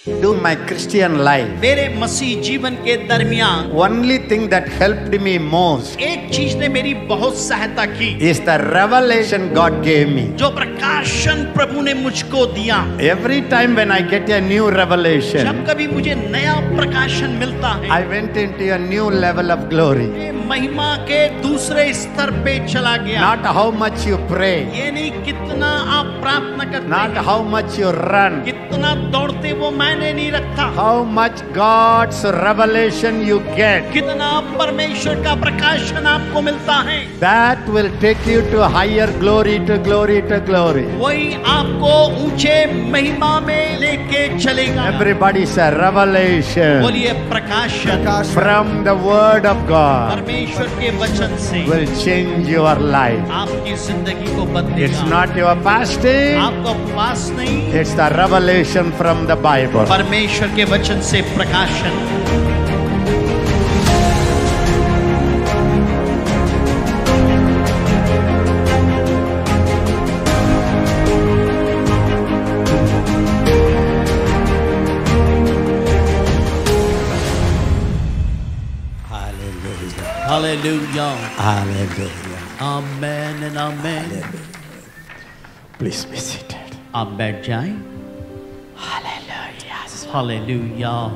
do my Christian life, मेरे मसीह जीवन के दरमियान only thing that helped me most एक चीज ने मेरी बहुत सहायता की, is the revelation God gave me. जो प्रकाशन प्रभु ने मुझको दिया। Every time when I get a new revelation, जब कभी मुझे नया प्रकाशन मिलता है, I went into a new level of glory. मैं महिमा के दूसरे स्तर पे चला गया। Not how much you pray, ये नहीं कितना आप प्रार्थना करते not हैं, how much you run, कितना दौड़ते वो मैंने नहीं रखता, how much God's revelation you get. कितना परमेश्वर का प्रकाशन आपको मिलता है, That will take you to higher glory, to glory, to glory. वही आपको ऊंचे महिमा में लेके चलेगा। Everybody say revelation बोलिए प्रकाशन from the word of God परमेश्वर के वचन से will change your life. आपकी जिंदगी को It's बदलेगा। not your fasting, आपका उपवास नहीं, it's the revelation from the Bible. परमेश्वर के वचन से प्रकाशन। Hallelujah. Hallelujah. Amen and amen. Please be seated. आप बैठ जाएं। Hallelujah.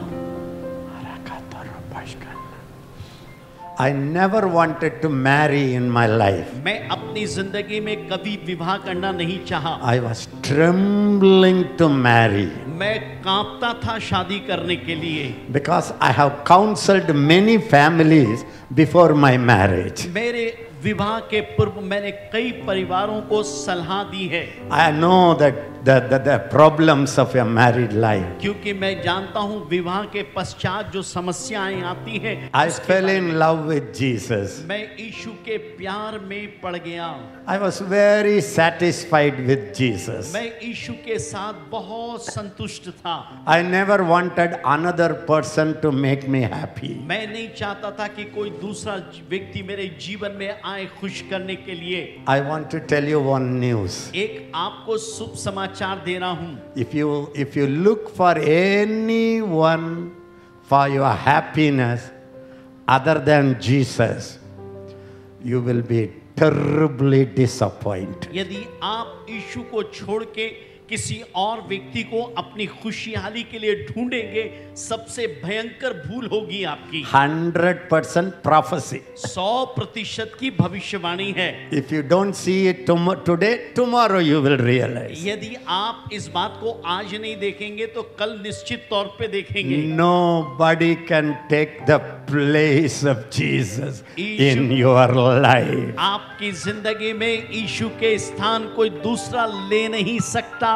I never wanted to marry in my life. मैं अपनी जिंदगी में कभी विवाह करना नहीं चाहा। I was trembling to marry मैं कांपता था शादी करने के लिए, because I have counseled many families before my marriage. मेरे विवाह के पूर्व मैंने कई परिवारों को सलाह दी है, I know that the problems of a married life. क्योंकि मैं जानता हूँ विवाह के पश्चात जो समस्याएं आती हैं। I उसके fell बारे in में love with Jesus. मैं यीशु के प्यार में पड़ गया। I was very satisfied with Jesus. मैं यीशु के साथ बहुत संतुष्ट था। I never wanted another person to make me happy. मैं नहीं चाहता था कि कोई दूसरा व्यक्ति मेरे जीवन में आए खुश करने के लिए। I want to tell you one news. एक आपको शुभ समाचार दे रहा हूँ। If you look for anyone for your happiness other than Jesus, you will be terribly disappointed. यदि आप यीशु को छोड़ के किसी और व्यक्ति को अपनी खुशहाली के लिए ढूंढेंगे, सबसे भयंकर भूल होगी आपकी। 100% prophecy. 100% की भविष्यवाणी है। If you don't see it today, tomorrow you will realize. यदि आप इस बात को आज नहीं देखेंगे तो कल निश्चित तौर पे देखेंगे। Nobody can take the place of Jesus in your life. आपकी जिंदगी में यीशु के स्थान कोई दूसरा ले नहीं सकता।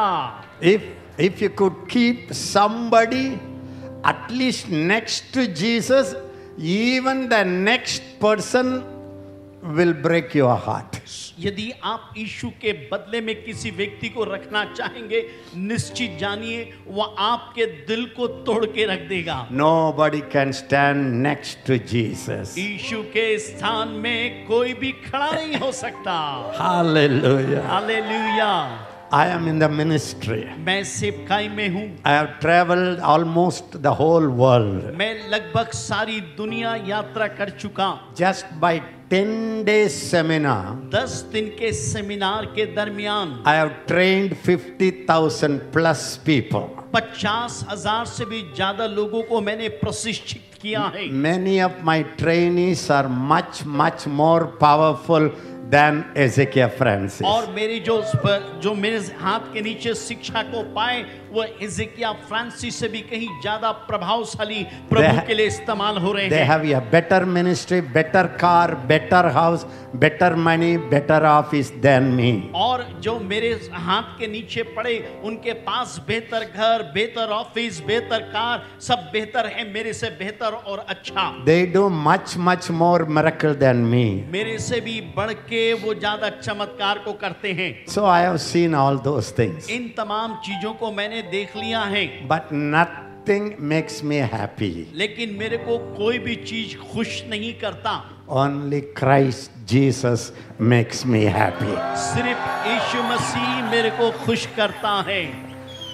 If you could keep somebody at least next to Jesus, even the next person will break your heart. यदि आप यीशु के बदले में किसी व्यक्ति को रखना चाहेंगे, निश्चित जानिए वह आपके दिल को तोड़ के रख देगा। Nobody can stand next to Jesus. यीशु के स्थान में कोई भी खड़ा नहीं हो सकता। Hallelujah. Hallelujah. I am in the ministry. मैं सेवकाई में हूँ। I have traveled almost the whole world. मैं लगभग सारी दुनिया यात्रा कर चुका। Just by 10 days seminar, 10 दिन के सेमिनार के दरमियान I have trained 50,000 plus people. 50,000 से भी ज्यादा लोगों को मैंने प्रशिक्षित किया है। Many of my trainees are much more powerful than Ezekiel Francis. और मेरी जो मेरे हाथ के नीचे शिक्षा को पाए वो एजेकिया फ्रांसिस से भी कहीं ज्यादा प्रभावशाली प्रभु के लिए इस्तेमाल हो रहे हैं। They have a better ministry, better car, better house, better money, better office than me. और जो मेरे हाथ के नीचे पड़े उनके पास बेहतर घर, बेहतर ऑफिस, बेहतर कार, सब बेहतर है मेरे से बेहतर और अच्छा। They do much more miracle than me. मेरे से भी बढ़ के वो ज्यादा चमत्कार को करते हैं। So I have seen all those things. इन तमाम चीजों को मैंने देख लिया है। But nothing makes me happy. लेकिन मेरे को कोई भी चीज खुश नहीं करता। Only Christ Jesus makes me happy. सिर्फ यीशु मसीह मेरे को खुश करता है।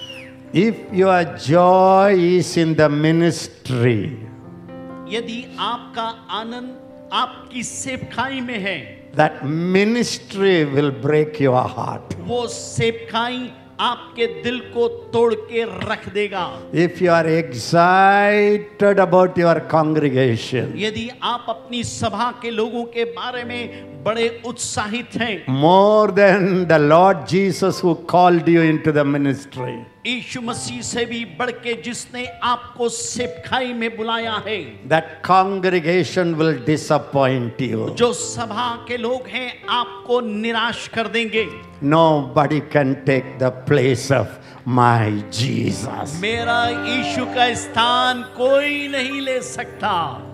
If your joy is in the ministry, यदि आपका आनंद आपकी सेवकाई में है, that ministry will break your heart. वो सेवकाई आपके दिल को तोड़ के रख देगा। If you are excited about your congregation, यदि आप अपनी सभा के लोगों के बारे में बड़े उत्साहित हैं, more than the Lord Jesus who called you into the ministry, यीशु मसीह से भी बढ़ के जिसने आपको सेवकाई में बुलाया है, that congregation will disappoint you. जो सभा के लोग हैं आपको निराश कर देंगे। Nobody can take the place of my Jesus. मेरा यीशु का स्थान कोई नहीं ले सकता।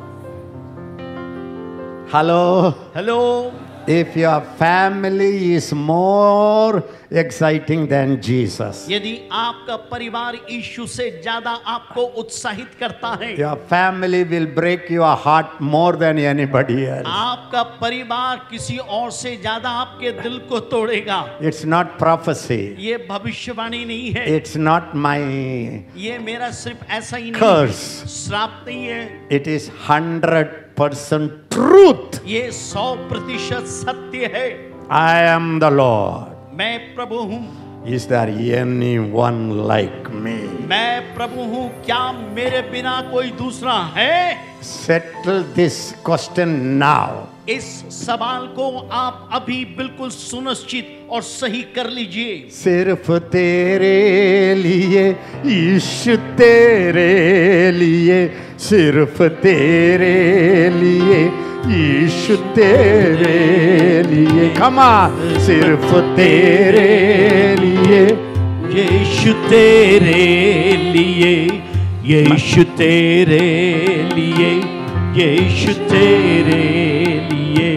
Hello? Hello, If your family is more exciting than Jesus, यदि आपका परिवार यीशु से ज्यादा आपको उत्साहित करता है, your family will break your heart more than anybody else. आपका परिवार किसी और से ज्यादा आपके दिल को तोड़ेगा। It's not prophecy. ये भविष्यवाणी नहीं है, It's not my ये मेरा सिर्फ ऐसा ही नहीं curse. श्राप नहीं है, It is 100% truth. ये 100% सत्य है। I am the Lord. मैं प्रभु हूँ, Is there anyone like me? मैं प्रभु हूँ, क्या मेरे बिना कोई दूसरा है? Settle this question now. इस सवाल को आप अभी बिल्कुल सुनिश्चित और सही कर लीजिए। सिर्फ तेरे लिए यीशु, तेरे लिए, सिर्फ तेरे लिए यीशु, तेरे लिए, कमा, सिर्फ तेरे लिए, यीशु तेरे लिए, यीशु तेरे लिए, यीशु तेरे लिए,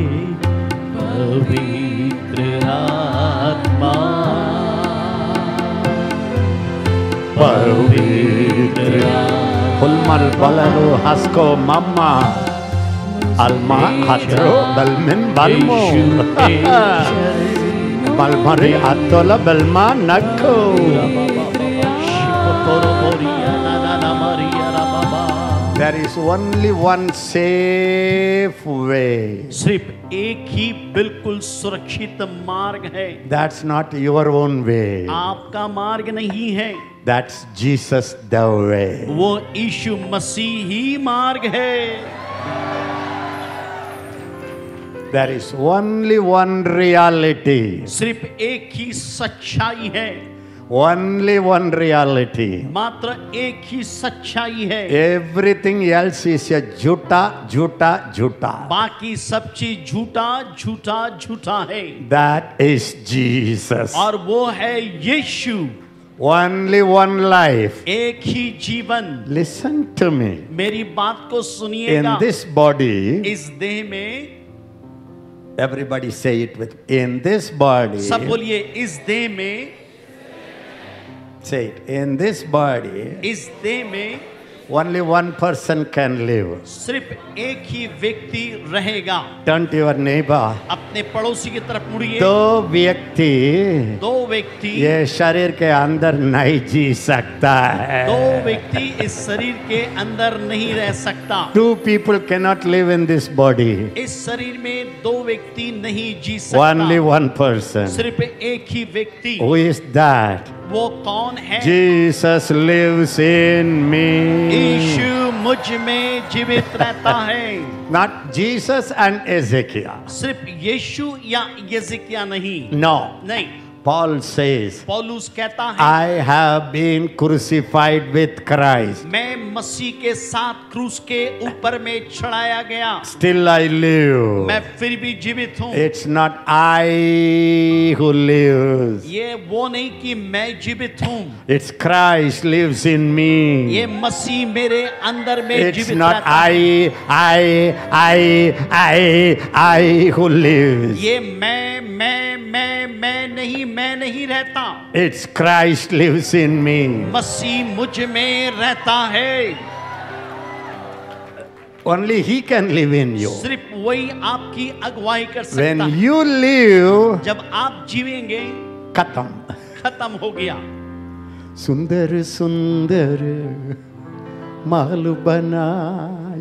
पवित्र आत्मा, पवित्र हुलमल बलनु हस्को मम्मा अल्मा हत्रो बलमिन बलमो बलमरे अतोला बलमा नक्को। There is only one safe way. सिर्फ एक ही बिल्कुल सुरक्षित मार्ग है। That's not your own way. आपका मार्ग नहीं है, That's Jesus the way. वो यीशु मसीह ही मार्ग है। There is only one reality. सिर्फ एक ही सच्चाई है, Only one reality. मात्र एक ही सच्चाई है। Everything else is a झूठा झूठा झूठा. बाकी सब चीज झूठा झूठा झूठा है, That is Jesus. और वो है यीशु। Only one life. एक ही जीवन। Listen to me. मेरी बात को सुनिएगा। In this body, इस देह में, everybody say it with, in this body, सब बोलिए, इस देह में, say it, in this body, इस देह में only one person can live. सिर्फ एक ही व्यक्ति रहेगा। Turn to your neighbor. अपने पड़ोसी की तरफ मुड़िए। दो व्यक्ति दो व्यक्ति, ये शरीर के अंदर नहीं जी सकता है. दो व्यक्ति इस शरीर के अंदर नहीं रह सकता। Two people cannot live in this body. इस शरीर में दो व्यक्ति नहीं जी सकता। Only one person. सिर्फ एक ही व्यक्ति। Who is that? वो कौन है? Jesus lives in me. यीशु मुझ में जीवित रहता है। Not Jesus and Ezekiel. सिर्फ यीशु या यिजकिय्याह नहीं। No. नहीं, Paul says, पौलुस कहता है, I have been crucified with Christ. मैं मसीह के साथ क्रूस के ऊपर में चढ़ाया गया। Still I live. मैं फिर भी जीवित हूँ। It's not I who lives. ये वो नहीं कि मैं जीवित हूँ, It's Christ lives in me. ये मसीह मेरे अंदर में It's जीवित not रहता है। I who lives. ये मैं नहीं रहता। It's Christ lives in me. मसीह मुझ में रहता है। Only He can live in you. सिर्फ वही आपकी अगुवाई कर सकता When है। you live, जब आप जीवेंगे, खत्म. खत्म हो गया। सुंदर सुंदर महल बनाए,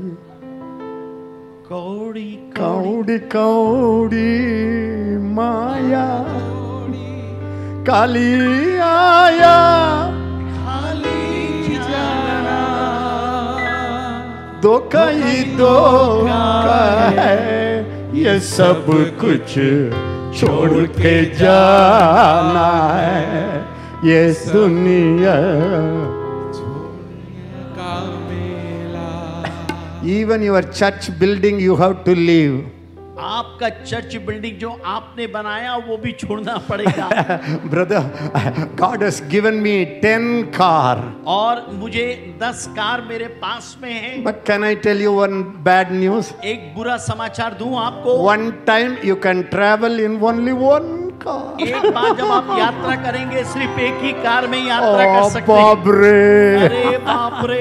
कौड़ी कौड़ी कौड़ी माया काली आया खाली जाना, धोखा ही धोखा है, ये सब कुछ छोड़ के जाना है, ये दुनिया। Even your church building you have to leave. आपका चर्च बिल्डिंग जो आपने बनाया वो भी छोड़ना पड़ेगा। Brother, God has given me 10 car. और मुझे 10 कार मेरे पास में है। But can I tell you one bad news? एक बुरा समाचार दूं आपको। One time you can travel in only one car. एक बार जब आप यात्रा करेंगे सिर्फ एक ही कार में यात्रा कर सकते हैं। बाप रे। अरे बाप रे।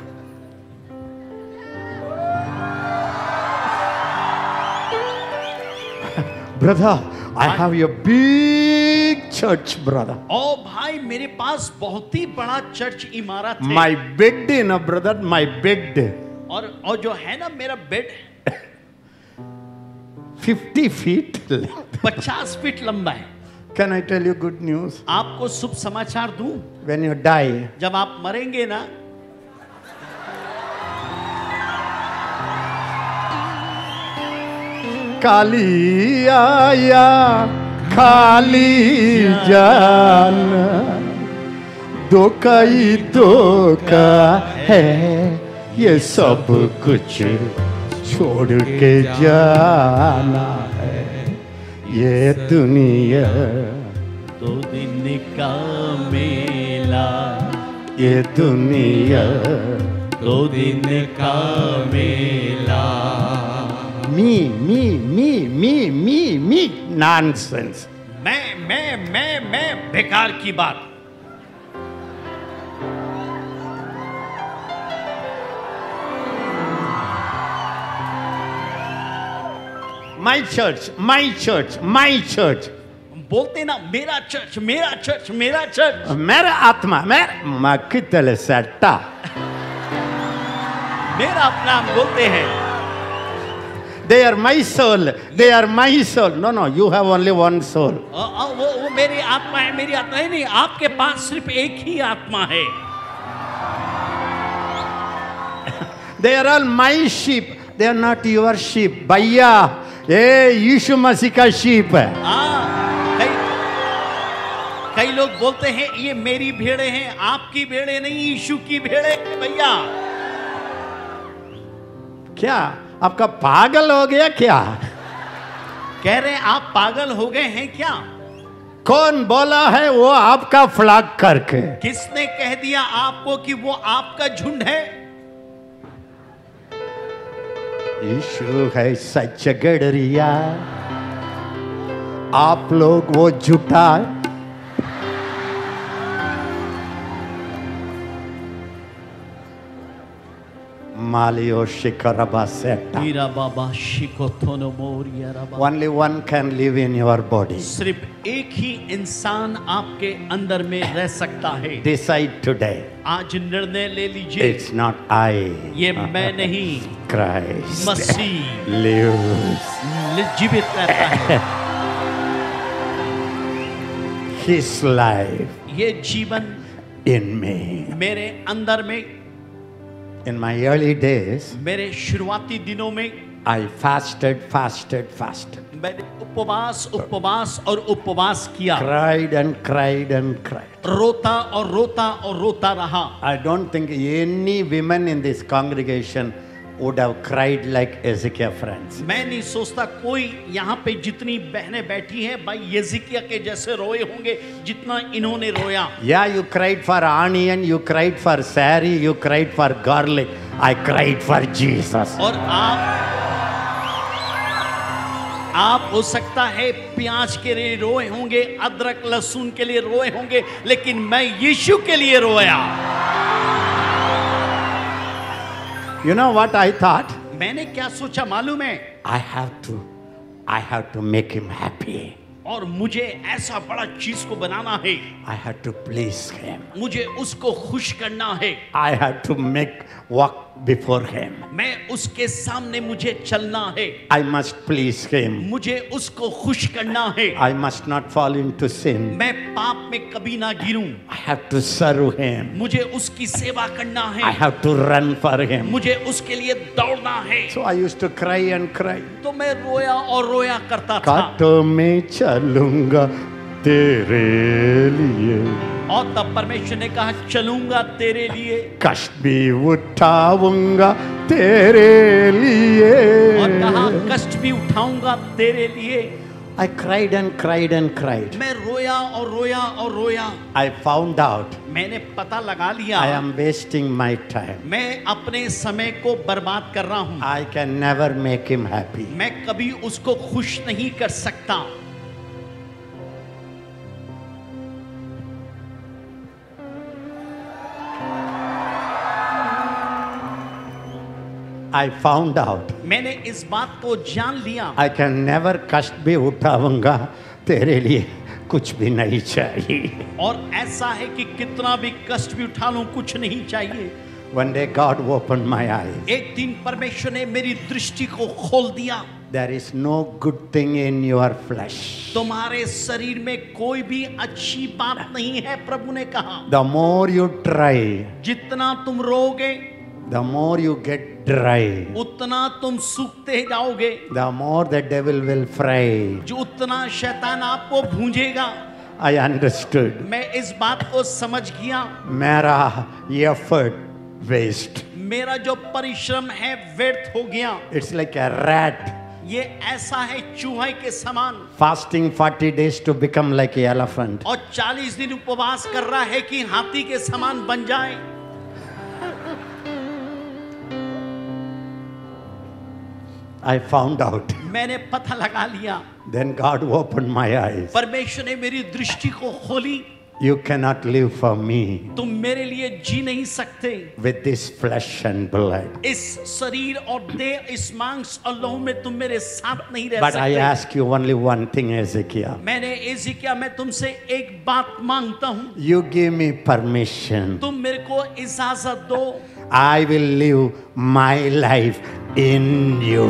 Brother, I have a big church, brother. ओ भाई मेरे पास बहुत ही बड़ा चर्च इमारत है। My bed, you know, brother, my bed. और जो है ना मेरा बेड 50 feet. 50 फीट लंबा है। Can I tell you good news? आपको शुभ समाचार दूं? When you die, जब आप मरेंगे ना, काली आया खाली जाना, धोखा ही धोखा है, ये सब कुछ छोड़ के जाना है, ये दुनिया। 2 दिन का मेला, ये दुनिया। 2 दिन का मेला। me, nonsense. मैं बेकार की बात। My church, my church, my church. बोलते ना मेरा चर्च, मेरा चर्च, मेरा चर्च। मेरा आत्मा, मेरा कितने सट्टा। मेरा अपना बोलते हैं। They are my soul. They are my soul. No, you have only one soul. वो मेरी आत्मा है, मेरी आत्मा है नहीं। आपके पास सिर्फ एक ही आत्मा है। They are all my sheep. They are not your sheep. भैया, ये यीशु मसीह का sheep है। कई लोग बोलते हैं ये मेरी भेड़े हैं, आपकी भेड़े नहीं, यीशु की भेड़े भैया। क्या आपका पागल हो गया क्या? कह रहे हैं आप पागल हो गए हैं क्या? कौन बोला है वो आपका फ्लैग करके? किसने कह दिया आपको कि वो आपका झुंड है? यीशु है सच गडरिया, आप लोग वो झूठा। Malio shikaraba seta. Only one can live in your body. सिर्फ एक ही इंसान आपके अंदर में रह सकता है। Decide today. आज निर्णय ले लीजिए। It's not I. ये मैं नहीं, Christ मसीह lives. जीवित रहता है। His life ये जीवन in me. मेरे अंदर में। In my early days, मेरे शुरुआती दिनों में I fasted. मैंने उपवास और उपवास किया। Cried and cried. रोता रहा। I don't think any women in this congregation would have cried like Ezekiel, friends. मैं नहीं सोचता कोई यहाँ पे जितनी बहनें बैठी हैं भाई यज़िकिया के जैसे रोए होंगे जितना इन्होंने रोया। Yeah, you cried for onion, you cried for sari, you cried for garlic. I cried for Jesus. और आप हो सकता है प्याज के लिए रोए होंगे, अदरक लहसुन के लिए रोए होंगे, लेकिन मैं यीशु के लिए रोया। You know what I thought? मैंने क्या सोचा मालूम है? I have to make him happy. और मुझे ऐसा बड़ा चीज को बनाना है, I had to please Him. मुझे उसको खुश करना है, I had to walk before Him. मैं उसके सामने मुझे चलना है, I must please Him. मुझे उसको खुश करना है, I must not fall into sin. मैं पाप में कभी ना गिरूं, I have to serve Him. मुझे उसकी सेवा करना I है, have to run for Him. मुझे उसके लिए दौड़ना है। So I used to cry and cry. तो मैं रोया और रोया करता था, कांटों में चलूंगा तेरे लिए, और तब परमेश्वर ने कहा चलूंगा तेरे लिए, कष्ट भी उठाऊंगा तेरे लिए। और कहा कष्ट भी उठाऊंगा तेरे लिए। I cried and cried and cried. मैं रोया और रोया और रोया। I found out मैंने पता लगा लिया I am wasting my time. मैं अपने समय को बर्बाद कर रहा हूँ, I can never make him happy. मैं कभी उसको खुश नहीं कर सकता। I found out मैंने इस बात को जान लिया I can never कष्ट भी उठाऊंगा तेरे लिए, कुछ भी नहीं चाहिए। और ऐसा है कि कितना भी कष्ट भी उठा लूं कुछ नहीं चाहिए। One day God opened my eyes. एक दिन परमेश्वर ने मेरी दृष्टि को खोल दिया। There is no good thing in your flesh. तुम्हारे शरीर में कोई भी अच्छी बात नहीं है, प्रभु ने कहा। The more you try, जितना तुम रोगे, the more you get dry, उतना तुम सूखते जाओगे, the more the devil will fry. जो उतना शैतान आपको भूंजेगा। I understood. मैं इस बात को समझ गया। मेरा effort waste. मेरा जो परिश्रम है व्यर्थ हो गया। It's like a rat ये ऐसा है चूहे के समान, fasting 40 days to become like an elephant. और 40 दिन उपवास कर रहा है कि हाथी के समान बन जाए। I found out. मैंने पता लगा लिया। Then God opened my eyes. परमेश्वर ने मेरी दृष्टि को खोली। You cannot live for me तुम मेरे लिए जी नहीं सकते with this flesh and blood. इस शरीर और देह, इस मांस और लहू में तुम मेरे साथ नहीं रह But I सकते। ask you only one thing, Ezekiel. मैंने एजिकिया मैं तुमसे एक बात मांगता हूँ, You give me permission. तुम मेरे को इजाजत दो, I will live my life in you.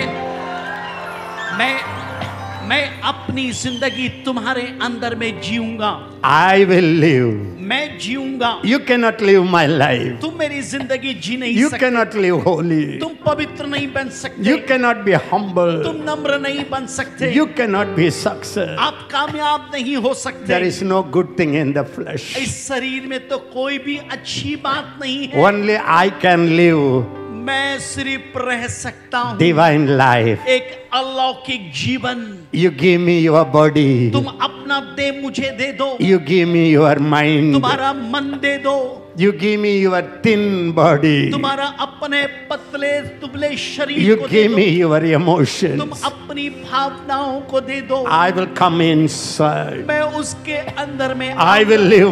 मैं अपनी जिंदगी तुम्हारे अंदर में जीऊंगा। I will live. मैं जीऊंगा। You cannot live my life. तुम मेरी जिंदगी जी नहीं You सकते। cannot live holy. तुम पवित्र नहीं बन सकते। You cannot be humble. तुम नम्र नहीं बन सकते। You cannot be success. आप कामयाब नहीं हो सकते। There is no good thing in the flesh. इस शरीर में तो कोई भी अच्छी बात नहीं है। Only I can live मैं सिर्फ रह सकता हूँ divine life. एक अलौकिक जीवन। You give me your body. तुम अपना देह मुझे दे दो, You give me your mind. तुम्हारा मन दे दो, You give me your thin body. तुम्हारा अपने पतले दुबले शरीर You को दे give दो, me your तुम emotions. अपनी भावनाओं को दे दो। I will come inside. मैं उसके अंदर में I will live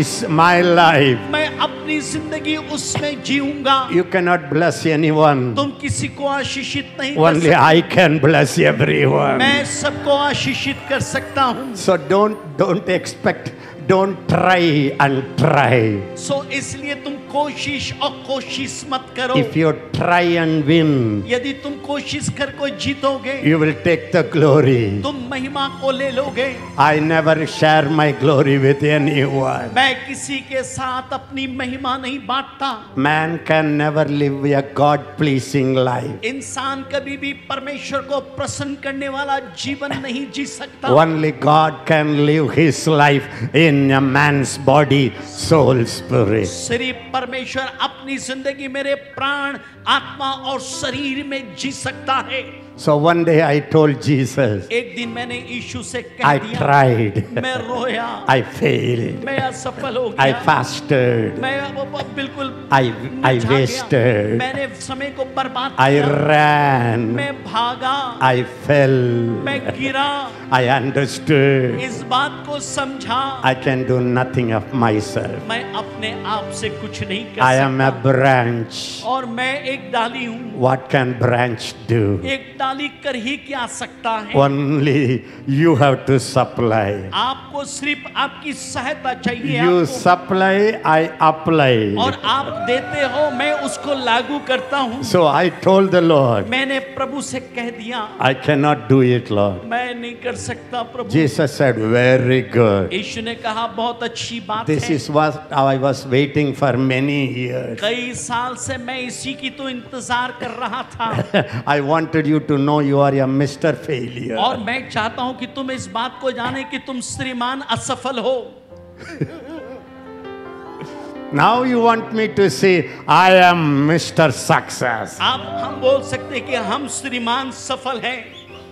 my life. मैं अपनी जिंदगी उसमें जीऊंगा। You cannot bless anyone. तुम किसी को आशीषित नहीं कर Only सकते। I can bless everyone. मैं सबको आशीषित कर सकता हूँ। So don't expect, don't try and try. सो इसलिए तुम कोशिश और कोशिश मत करो। If you try and win, यदि तुम कोशिश कर को जीतोगे, you will take the glory. तुम महिमा को ले लोगे। I never share my glory with anyone. मैं किसी के साथ अपनी महिमा नहीं बांटता। Man can never live a God-pleasing life. इंसान कभी भी परमेश्वर को प्रसन्न करने वाला जीवन नहीं जी सकता। Only God can live his life in a man's body, soul, spirit. सिर्फ परमेश्वर अपनी जिंदगी मेरे प्राण, आत्मा और शरीर में जी सकता है। So one day I told Jesus, एक दिन मैंने यीशु से कह I दिया, tried, मैं रोया, I failed, मैं असफल हो I गया, fasted, मैं बिल्कुल I मुरझा गया। wasted, मैंने समय को बर्बाद I किया, ran, मैं भागा, I fell, मैं गिरा, I understood, इस बात को समझा, I can do nothing of myself. मैं अपने आप से कुछ नहीं कर I am a सकता branch. और मैं एक डाली हूँ। What can branch do? एक डाली दलाली कर ही क्या सकता है? Only you have to supply. आपको सिर्फ आपकी सहायता चाहिए। You आपको। supply, I apply. और आप देते हो, मैं उसको लागू करता हूँ। So I told the Lord, मैंने प्रभु से कह दिया, I cannot do it, Lord. मैं नहीं कर सकता प्रभु। Jesus said, very good. यीशु ने कहा, बहुत अच्छी बात This है। is what I was waiting for many years. कई साल से मैं इसी की तो इंतजार कर रहा था। I wanted you to know you are a Mr. Failure. और मैं चाहता हूं कि तुम इस बात को जाने कि तुम श्रीमान असफल हो। Now you want me to say, I am Mr. Success. अब हम बोल सकते हैं कि हम श्रीमान सफल हैं।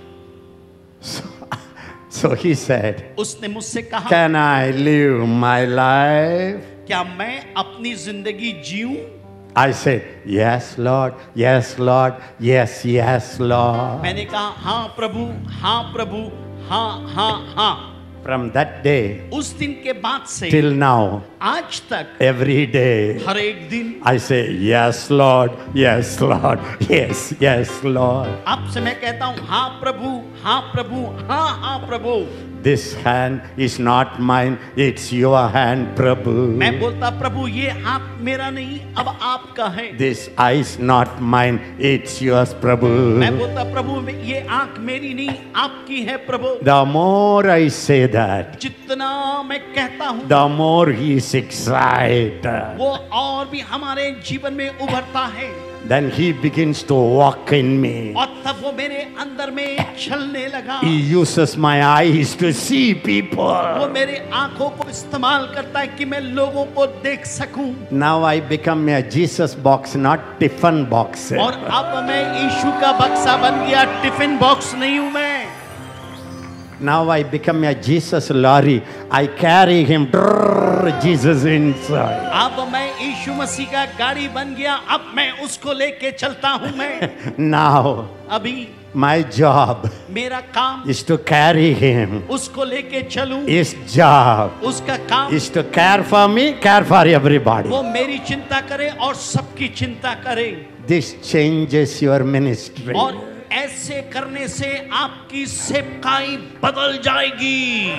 So he said, उसने मुझसे कहा, can I live my life? क्या मैं अपनी जिंदगी जीऊं? I said, yes, Lord, yes, Lord, yes, yes, Lord. मैंने कहा, हाँ प्रभु, हाँ प्रभु, हाँ हाँ हाँ। From that day उस दिन के बाद से till now, आज तक every day, हर एक दिन I say, yes, Lord, yes, Lord, yes, yes, Lord. आपसे मैं कहता हूँ, हाँ प्रभु, हाँ प्रभु, हाँ हाँ प्रभु। This hand is not mine, it's your hand, Prabhu. मैं बोलता, प्रभु ये हाथ मेरा नहीं, अब आपका है। This eye is not mine, it's yours, मैं Prabhu. बोलता, प्रभु ये आंख मेरी नहीं, आपकी है प्रभु। The more I say that, जितना मैं कहता हूँ, the more he is excited. वो और भी हमारे जीवन में उभरता है। Then he begins to walk in me. और तब वो मेरे अंदर में चलने लगा। He uses my eyes to see वो people. मेरे आंखों को इस्तेमाल करता है कि मैं लोगों को देख सकूं। Now I become a Jesus box, not tiffin box. और अब मैं यीशु का बक्सा बन गया, टिफिन बॉक्स नहीं हूं मैं। Now I become a Jesus lorry. I carry him, Jesus inside. अब मैं यीशु मसीह का गाड़ी बन गया, अब मैं उसको लेके चलता हूं मैं। Now अभी my job मेरा काम is to carry him. उसको लेके चलूं। His job उसका काम is to care for me, care for everybody. वो मेरी चिंता करे और सबकी चिंता करे। This changes your ministry. और ऐसे करने से आपकी सेवकाई बदल जाएगी।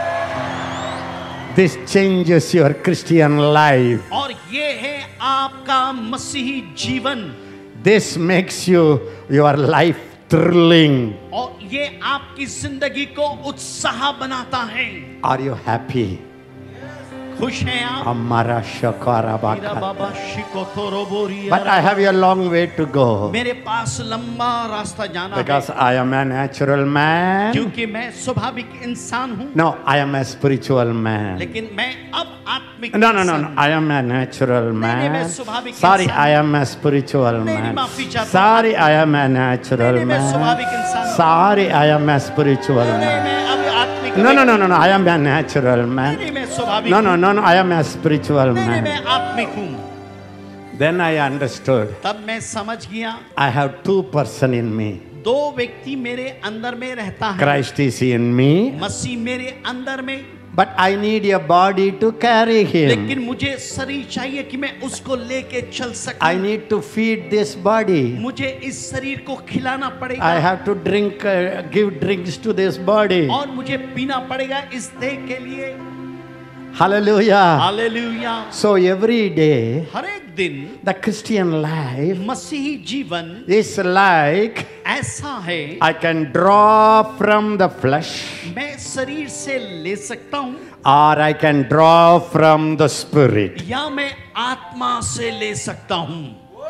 This changes your Christian life. और ये है आपका मसीही जीवन। This makes your life thrilling. और ये आपकी जिंदगी को उत्साह बनाता है। Are you happy? खुश हैं आप? Amara shakara मेरा baka. बाबा शिकोतोरो बोरिया। But I have a long way to go मेरे पास लंबा रास्ता जाना because है, I am a natural man. क्योंकि मैं स्वाभाविक इंसान हूँ। No, I am a spiritual man. लेकिन मैं अब आत्मिक No. इंसान हूँ। I am a natural मैं man. स्वाभाविक Sorry, इंसान I am a spiritual नहीं, man. माफी चाहता हूँ। Sorry, I am a natural नहीं, मैं man. स्वाभाविक इंसान हूँ। Sorry, I am a spiritual नहीं, man. मैं अब आत्मिक No. I am a natural man. नहीं, मैं स्वाभाविक No. I am a spiritual नहीं, man. मैं आत्मिक हूँ। Then I understood. तब मैं समझ गया, I have two person in me. दो व्यक्ति मेरे अंदर में रहता है। Christ is in me, मसीह मेरे अंदर में, but I need a body to carry him. लेकिन मुझे शरीर चाहिए कि मैं उसको लेके चल सकूं। I need to feed this body. मुझे इस शरीर को खिलाना पड़ेगा। I have to give drinks to this body. और मुझे पीना पड़ेगा इस देह के लिए। Hallelujah. Hallelujah. So every day, हर एक दिन the Christian life मसीही जीवन is like ऐसा है, I can draw from the flesh मैं शरीर से ले सकता हूँ or I can draw from the spirit. या मैं आत्मा से ले सकता हूँ।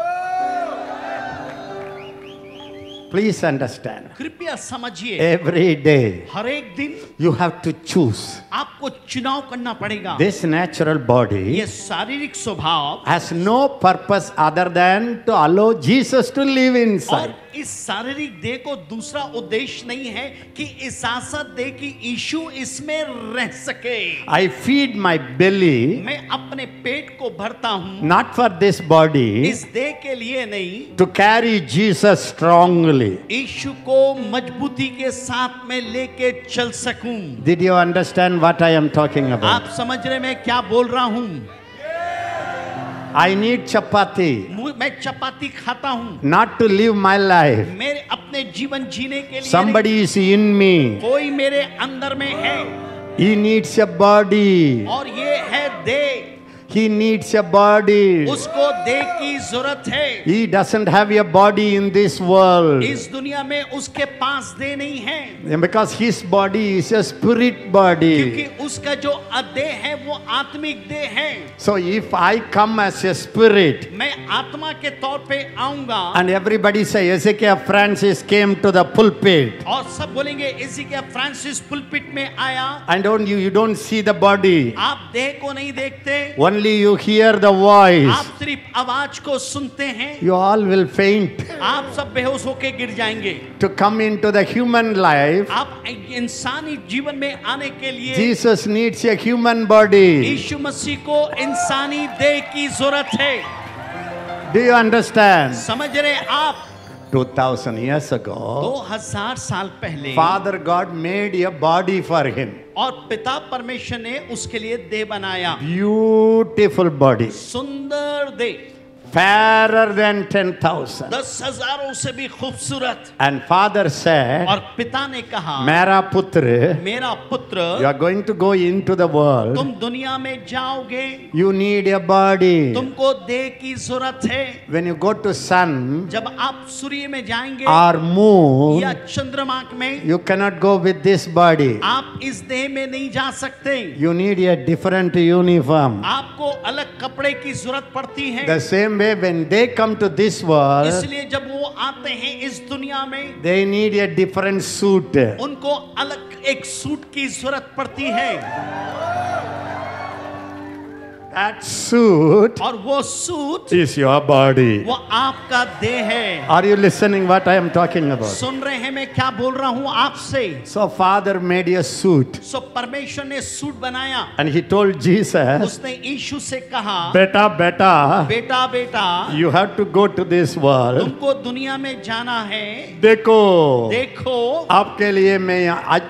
Please understand. कृपया समझिए, Every day हर एक दिन you have to choose. आपको चुनाव करना पड़ेगा। This natural body ये शारीरिक स्वभाव has no purpose other than to allow Jesus to live inside. और इस शारीरिक देह को दूसरा उद्देश्य नहीं है कि इजाजत दे कि यीशु इसमें रह सके। I feed my belly मैं अपने पेट को भरता हूँ, not for this body इस देह के लिए नहीं, to carry Jesus strongly. यीशु को मजबूती के साथ में लेके चल सकूं। Did you understand what I am talking about? आप समझ रहे मैं क्या बोल रहा हूँ? I need chapati. मैं चपाती खाता हूँ not to live my life. मेरे अपने जीवन जीने के लिए Somebody is in me. नहीं, कोई मेरे अंदर में है He needs a body. और ये है देह He needs a body. उसको देह की जरूरत है He doesn't have a body in this world. इस दुनिया में उसके पास देह नहीं है Because his body is a spirit body. क्योंकि उसका जो देह है वो आत्मिक देह है So if I come as a spirit, मैं आत्मा के तौर पे आऊंगा and everybody say, Ezekiel Francis came to the pulpit, और सब बोलेंगे एज़ेकिया फ्रांसिस पुलपिट में आया and you don't see the body. आप देह को नहीं देखते Only you hear the voice. आप सिर्फ आवाज को सुनते हैं You all will faint. आप सब बेहोश होके गिर जाएंगे To come into the human life, आप इंसानी जीवन में आने के लिए Jesus needs a human body. यीशु मसीह को इंसानी देह की जरूरत है Do you understand? समझ रहे आप 2000 years ago, 2000 साल पहले Father God made a body for him. और पिता परमेश्वर ने उसके लिए देह बनाया Beautiful body. सुंदर देह Fairer than 10,000. 10,000 से भी खूबसूरत And Father said, और पिता ने कहा Mera putra, मेरा पुत्र you are going to go into the world. तुम दुनिया में जाओगे You need a body. तुमको देह की जरूरत है When you go to sun जब आप सूर्य में जाएंगे or moon, या चंद्रमा में you cannot go with this body. आप इस देह में नहीं जा सकते You need a different uniform. आपको अलग कपड़े की जरूरत पड़ती है The same way when they come to this world, इसलिए जब वो आते हैं इस दुनिया में they need a different suit. उनको अलग एक सूट की जरूरत पड़ती है That suit और वो सूट is your body. वो आपका देह है Are you listening what I am talking about? सुन रहे हैं मैं क्या बोल रहा हूँ आपसे So Father made a suit सो परमेश्वर ने सूट बनाया and he told Jesus, उसने यीशु से कहा Beta, beta, बेटा बेटा you have to go to this world. तुमको दुनिया में जाना है देखो देखो आपके लिए मैं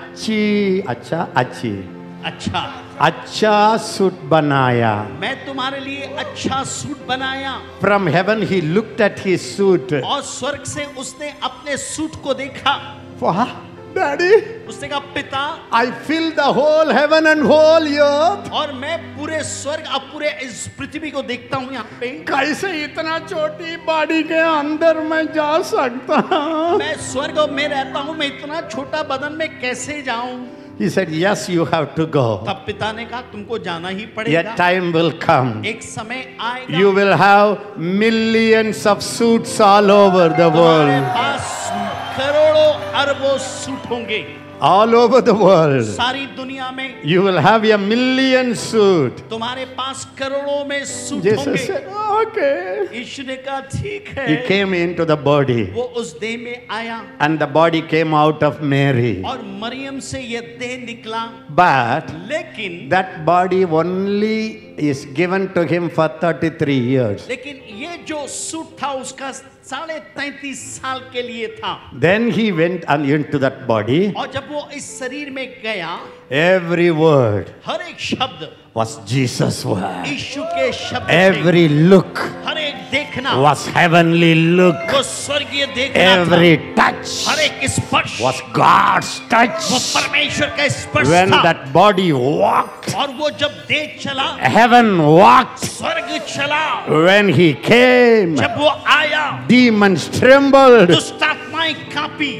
अच्छा सूट बनाया. मैं तुम्हारे लिए अच्छा सूट बनाया From heaven he looked at his suit. और स्वर्ग से उसने अपने सूट को देखा What? Daddy, उसने कहा पिता I fill the whole heaven and whole earth. और मैं पूरे स्वर्ग अब पूरे इस पृथ्वी को देखता हूँ यहाँ पे कैसे इतना छोटी बॉडी के अंदर मैं जा सकता हूँ? मैं स्वर्ग में रहता हूँ मैं इतना छोटा बदन में कैसे जाऊँ He said, yes, you have to go. तब पिता ने कहा तुमको जाना ही A पड़ेगा time will come. एक समय आएगा You will have millions of suits all over the तुम्हारे world. पास करोड़ों अरबों सूट होंगे All over the world. सारी दुनिया में You will have a million suit. तुम्हारे पास करोड़ों में सूट Jesus होंगे said, okay. यीशु ने कहा ठीक है He came into the body वो उस देह में आया and the body came out of Mary. और मरियम से ये देह निकला But लेकिन that body only is given to him for 33 years. लेकिन ये जो सूट था उसका 33.5 साल के लिए था Then he went and into that body. और जब वो इस शरीर में गया Every word हर एक शब्द was Jesus' word. यीशु के शब्द थे। Every look हर एक देखना was heavenly look. वो स्वर्गीय देखना था Every touch हर एक स्पर्श was God's वो touch. परमेश्वर का स्पर्श When था that body walked, और वो जब देह चला heaven walked. स्वर्ग चला When he came, जब वो आया demons trembled. दुष्ट आत्माएं कांपी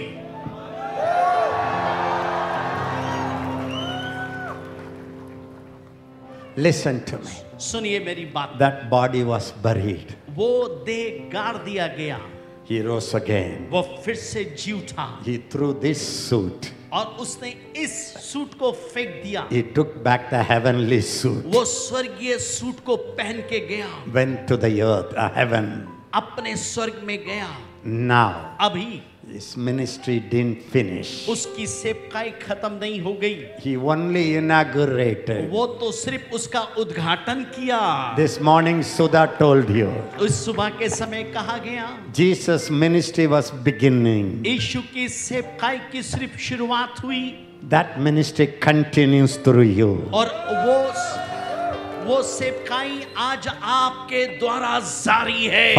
Listen to me. सुनिए मेरी बात That body was buried. वो देह गाड़ दिया गया He rose again. वो फिर से जी उठा He threw this suit. और उसने इस सूट को फेंक दिया He took back the heavenly suit. वो स्वर्गीय सूट को पहन के गया Went to the earth, heaven. अपने स्वर्ग में गया Now, अभी his ministry didn't finish. उसकी सेवकाई खत्म नहीं हो गई He only inaugurated. वो तो सिर्फ उसका उद्घाटन किया This morning, Sudha told you, उस सुबह के समय कहा गया Jesus' ministry was beginning. यीशु की सेवकाई की सिर्फ शुरुआत हुई That ministry continues through you. और वो सेवकाई आज आपके द्वारा जारी है।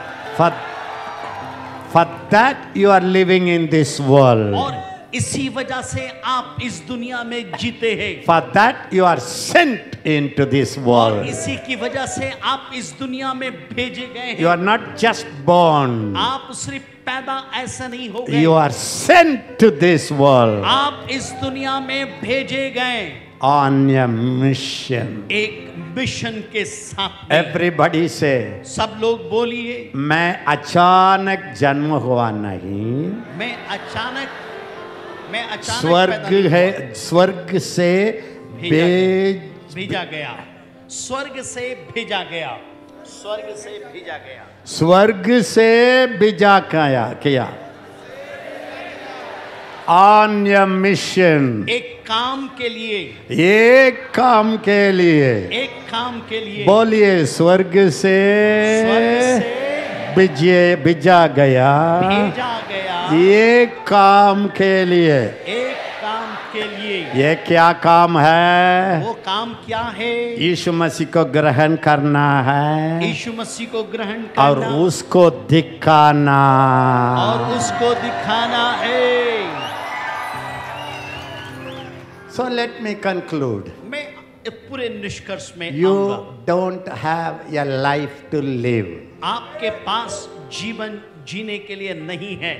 For that you are living in this world. और इसी वजह से आप इस दुनिया में जीते हैं। For that you are sent into this और world. इसी की वजह से आप इस दुनिया में भेजे गए You हैं। are not just born. आप सिर्फ पैदा ऐसा नहीं हो गए, You are sent to this world आप इस दुनिया में भेजे गए on a mission. एक मिशन के साथ में। Everybody say, सब लोग बोलिए, मैं अचानक जन्म हुआ नहीं, मैं अचानक स्वर्ग पैदा नहीं है, हुआ, स्वर्ग से भेजा गया, स्वर्ग से भेजा गया, स्वर्ग से भेजा गया, स्वर्ग से भेजा किया on a mission. एक काम के लिए, एक काम के लिए, एक काम के लिए बोलिए स्वर्ग से भेजा गया, भेजा गया, एक काम के लिए। एक काम के लिए। ये क्या काम है? वो काम क्या है? यीशु मसीह को ग्रहण करना है यीशु मसीह को ग्रहण और करना उसको दिखाना। और उसको दिखाना है। So let me conclude. मैं पूरे निष्कर्ष में You आऊंगा। don't have a life to live. आपके पास जीवन जीने के लिए नहीं है।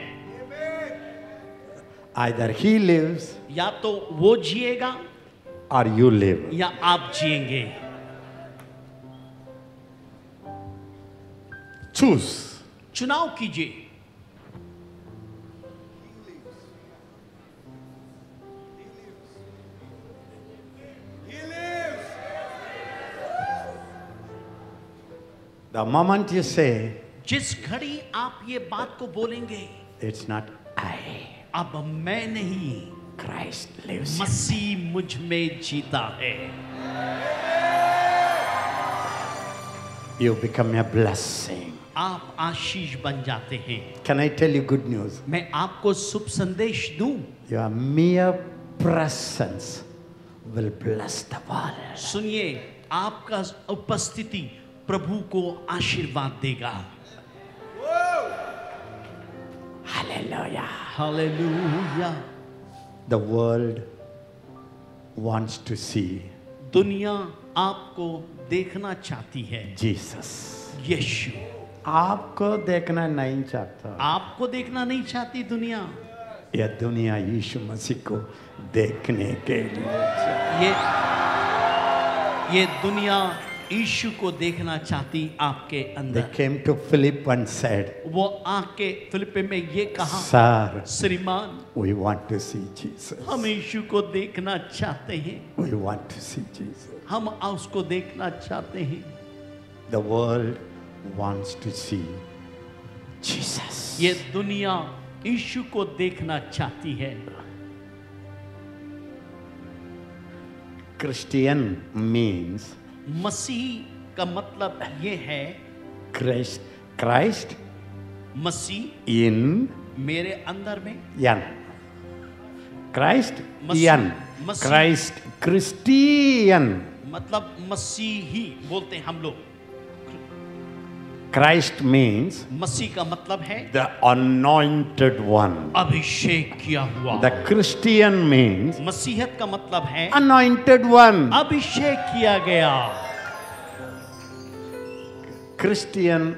Either he lives या तो वो जिएगा or you live. या आप जिएंगे। Choose. चुनाव कीजिए। The moment you say, जिस घड़ी आप ये बात को बोलेंगे, it's not I, अब मैं नहीं, Christ lives. मसीह मुझ में जीता है, You become a blessing. आप आशीष बन जाते हैं। Can I tell you good news? मैं आपको शुभ संदेश दूं। Your mere presence will bless the world. सुनिए, आपका उपस्थिति प्रभु को आशीर्वाद देगा। Hallelujah. Hallelujah. The world wants to see दुनिया आपको देखना चाहती है। Jesus. यीशु आपको देखना नहीं चाहता। आपको देखना नहीं चाहती दुनिया। यह दुनिया यीशु मसीह को देखने के लिए ये दुनिया यीशु को देखना चाहती आपके They अंदर। came to Philip and said, वो आके फिलिप्पी में ये कहा, Sir, श्रीमान, we want to see Jesus. हम यीशु को देखना चाहते हैं। We want to see Jesus. हम उसको देखना चाहते हैं। The world wants to see Jesus. ये दुनिया यीशु को देखना चाहती है। Christian means मसीह का मतलब ये है, Christ मसीह in मेरे अंदर में, Yan. Christ मसीह- Yan. मसीह- Christ Christian. मतलब मसीही बोलते हैं हम लोग। Christ means मसीह का मतलब है the anointed one. अभिषेक किया हुआ। The Christian means मसीहत का मतलब है anointed one. अभिषेक किया गया। Christian,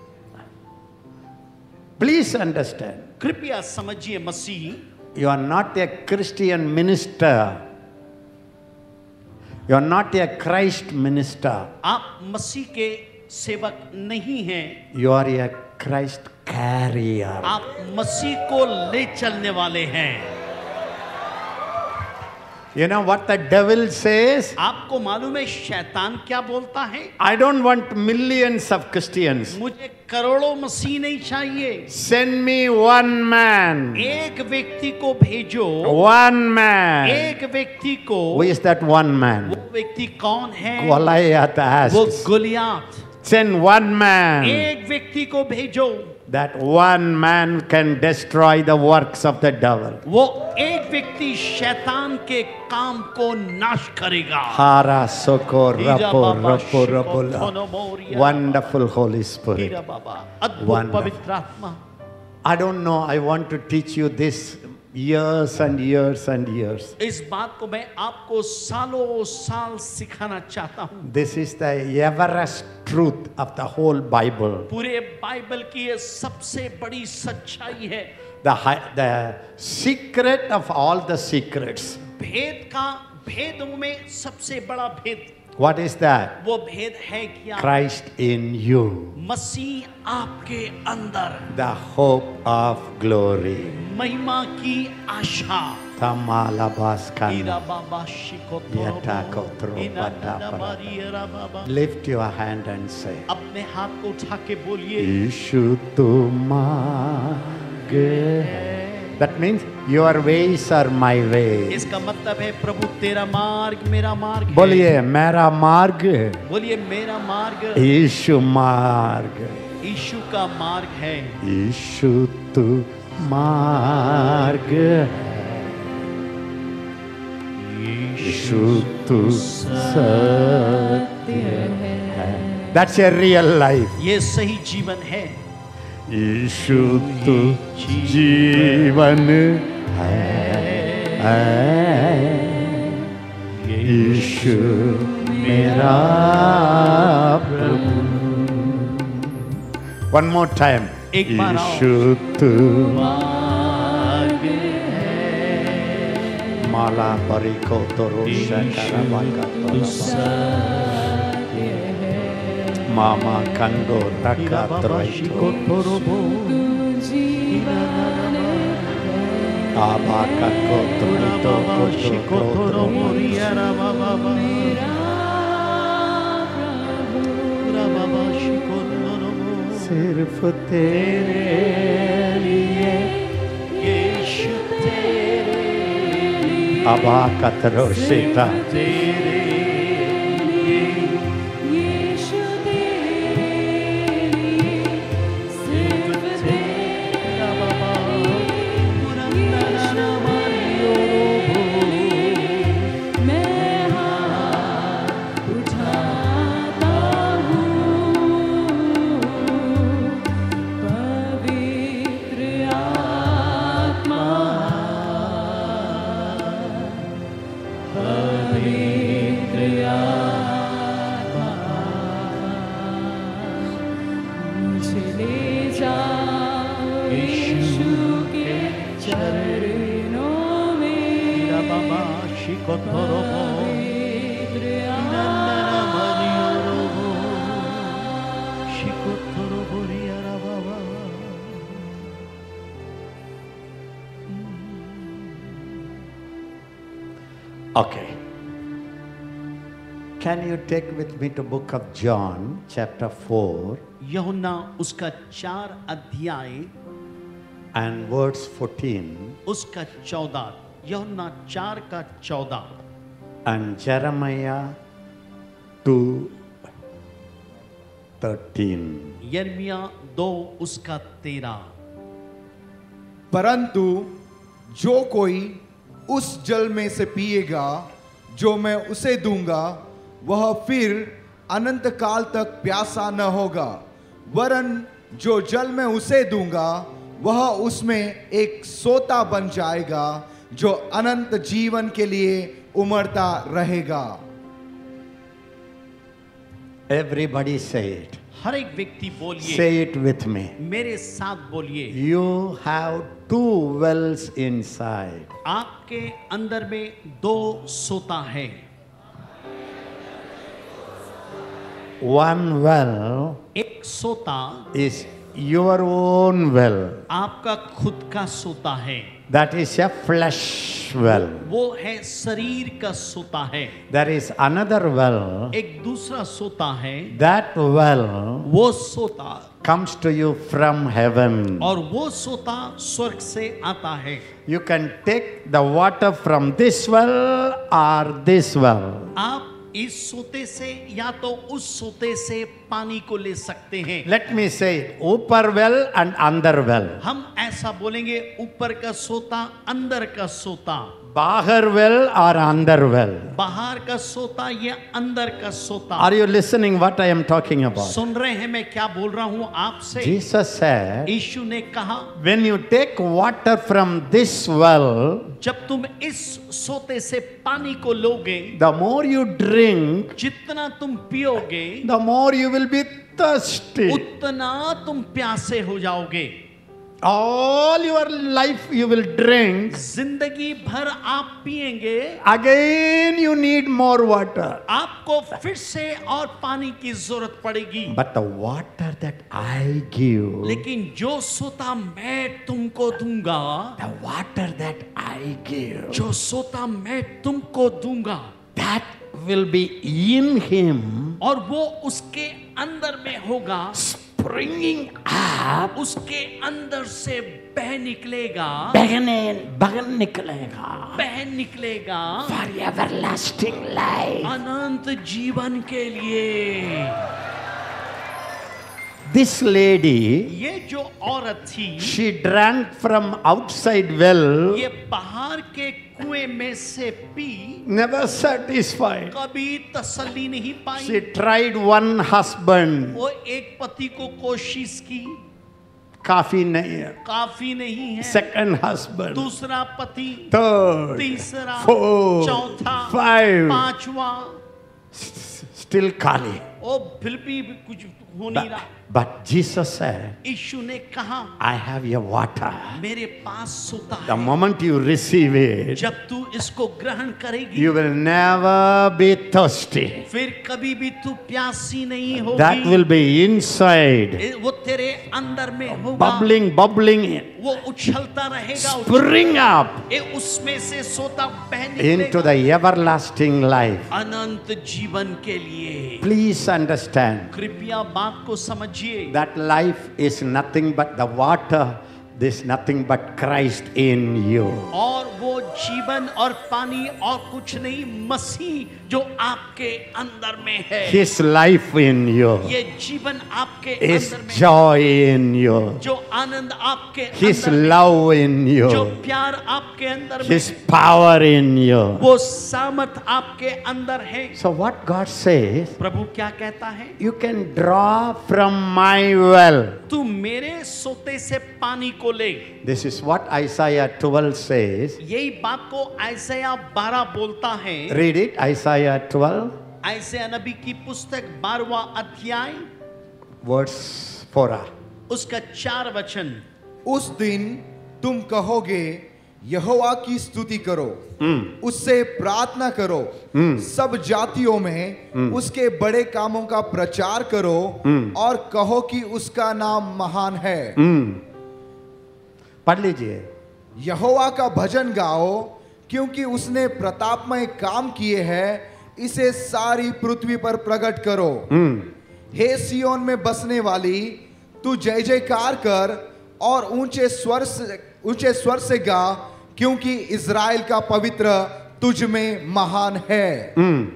please understand, कृपया समझिए, मसीही you are not a Christian minister. You are not a Christ minister. आप मसीह के सेवक नहीं हैं, You are a Christ carrier. आप मसीह को ले चलने वाले हैं। You know what the devil says? आपको मालूम है शैतान क्या बोलता है? I don't want millions of Christians. मुझे करोड़ों मसीह नहीं चाहिए, Send me one man. एक व्यक्ति को भेजो। One man. एक व्यक्ति को। Who is that one man? वो व्यक्ति कौन है? Goliath वो asked. Goliath. Send one man. एक व्यक्ति को भेजो, That one man can destroy the works of the devil. वो एक व्यक्ति शैतान के काम को नाश करेगा। Hara soko rapo rapo rapola. Wonderful Holy Spirit. अद्भुत Wonderful. पवित्र आत्मा। I don't know. I want to teach you this years and years and years. इस बात को मैं आपको सालों साल सिखाना चाहता हूँ। This is the Everest truth of the whole Bible. पूरे बाइबल की ये सबसे बड़ी सच्चाई है। The secret of all the secrets. भेदों में सबसे बड़ा भेद, What is that? वो भेद है क्या? Christ in you, मसीह आपके अंदर, the hope of glory. महिमा की आशा। Tamalabaskan. Baba Shikoh Lift your hand and say, अपने हाथ को उठा के बोलिए, Yeshu tu marg hai. That means your ways are my ways. इसका मतलब है प्रभु तेरा मार्ग मेरा मार्ग है। बोलिए मेरा मार्ग, बोलिए मेरा मार्ग यीशु मार्ग, यीशु का मार्ग है। यीशु तू मार्ग है, यीशु तू सत्य है। That's a real life. ये सही जीवन है। यीशु तू जीवन है, यीशु मेरा प्रभु। One more time. एक बार आओ। यीशु तू मार्ग माला परी को तोरो शंकरा का मामा कंदो रखा त्रोइतो आबा kako त्रोइतो कोतो सिर्फ तेरे लिए यीशु तेरे लिए, आबा कतरो Sita Okay. Can you take with me to book of John, chapter 4, यूहन्ना उसका 4 अध्याय and verse 14, उसका 14, यूहन्ना 4 का 14 and Jeremiah 2:13. यिर्मयाह 2 उसका 13। परंतु जो कोई उस जल में से पिएगा जो मैं उसे दूंगा, वह फिर अनंत काल तक प्यासा न होगा, वरन जो जल मैं उसे दूंगा वह उसमें एक सोता बन जाएगा जो अनंत जीवन के लिए उमड़ता रहेगा। Everybody say it. हर एक व्यक्ति बोलिए, Say it with me. मेरे साथ बोलिए। You have 2 wells inside. आपके अंदर में 2 सोता है। One well एक सोता is your own well. आपका खुद का सोता है, That is a flesh well. वो है शरीर का सोता है। There is another well. एक दूसरा सोता है, That well वो सोता comes to you from heaven. और वो सोता स्वर्ग से आता है। You can take the water from this well or this well. आप इस सोते से या तो उस सोते से पानी को ले सकते हैं। Let me say it, upper well and under well. हम ऐसा बोलेंगे, ऊपर का सोता, अंदर का सोता। Bahar well or under well? बाहर का सोता या अंदर का सोता। Are you listening what I am talking about? सुन रहे हैं मैं क्या बोल रहा हूं आपसे? Jesus said, यीशु ने कहा, when you take water from this well, जब तुम इस सोते से पानी को लोगे, the more you drink, जितना तुम पियोगे, the more you will be thirsty. उतना तुम प्यासे हो जाओगे। All your life you will drink. जिंदगी भर आप पिएंगे, Again you need more water. आपको फिर से और पानी की जरूरत पड़ेगी। But the water that I give, लेकिन जो सोता मैं तुमको दूंगा, the water that I give, जो सोता मैं तुमको दूंगा, that will be in him, और वो उसके अंदर में होगा, springing up, उसके अंदर से बह निकलेगा, बह निकलेगा for everlasting life. अनंत जीवन के लिए। This lady, ये जो औरत थी, she drank from outside well, ये बाहर के कुएं में से पी, never satisfied. कभी तसल्ली नहीं पाई। She tried one husband, वो एक पति को कोशिश की, काफी नहीं है. काफी नहीं है। Second husband, दूसरा पति, third, तीसरा, fourth, चौथा, five, पांचवा, still खाली. ओ फिर भी कुछ हो नहीं रहा। But Jesus said, यीशु ने कहा, I have your water. मेरे पास सोता The है। moment you receive it, जब तू इसको ग्रहण करेगी, you will never be thirsty. फिर कभी भी तू प्यासी नहीं होगी। That will be inside, वो तेरे अंदर में होगा, bubbling in, वो उछलता रहेगा, spring up उसमें से सोता बह into निकलेगा the everlasting life. अनंत जीवन के लिए। Please understand कृपया बात को समझिए, that life is nothing but the water. There's nothing but Christ in you. और वो जीवन और पानी और कुछ नहीं, मसीह जो आपके अंदर में है। His life in you. ये जीवन आपके His अंदर में, joy in you. जो आनंद आपके His अंदर में, love in you. जो प्यार आपके अंदर में, His power in you. वो सामर्थ आपके अंदर है। So what God says, प्रभु क्या कहता है? you can draw from my well. तू मेरे सोते से पानी को ले। This is what Isaiah 12 says. यही बात को आयसाया 12 बोलता है। Read it, Isaiah 12, आयसाया नबी की पुस्तक 12वां अध्याय, verse 4. उसका 4 वचन। उस दिन तुम कहोगे, यहोवा की स्तुति करो, उससे प्रार्थना करो, सब जातियों में उसके बड़े कामों का प्रचार करो, और कहो कि उसका नाम महान है। पढ़ लीजिए। यहोवा का भजन गाओ, क्योंकि उसने प्रतापमय काम किए हैं, इसे सारी पृथ्वी पर प्रकट करो। हे सियोन में बसने वाली, तू जय जयकार कर और ऊंचे स्वर से गा, क्योंकि इज़राइल का पवित्र तुझ में महान है।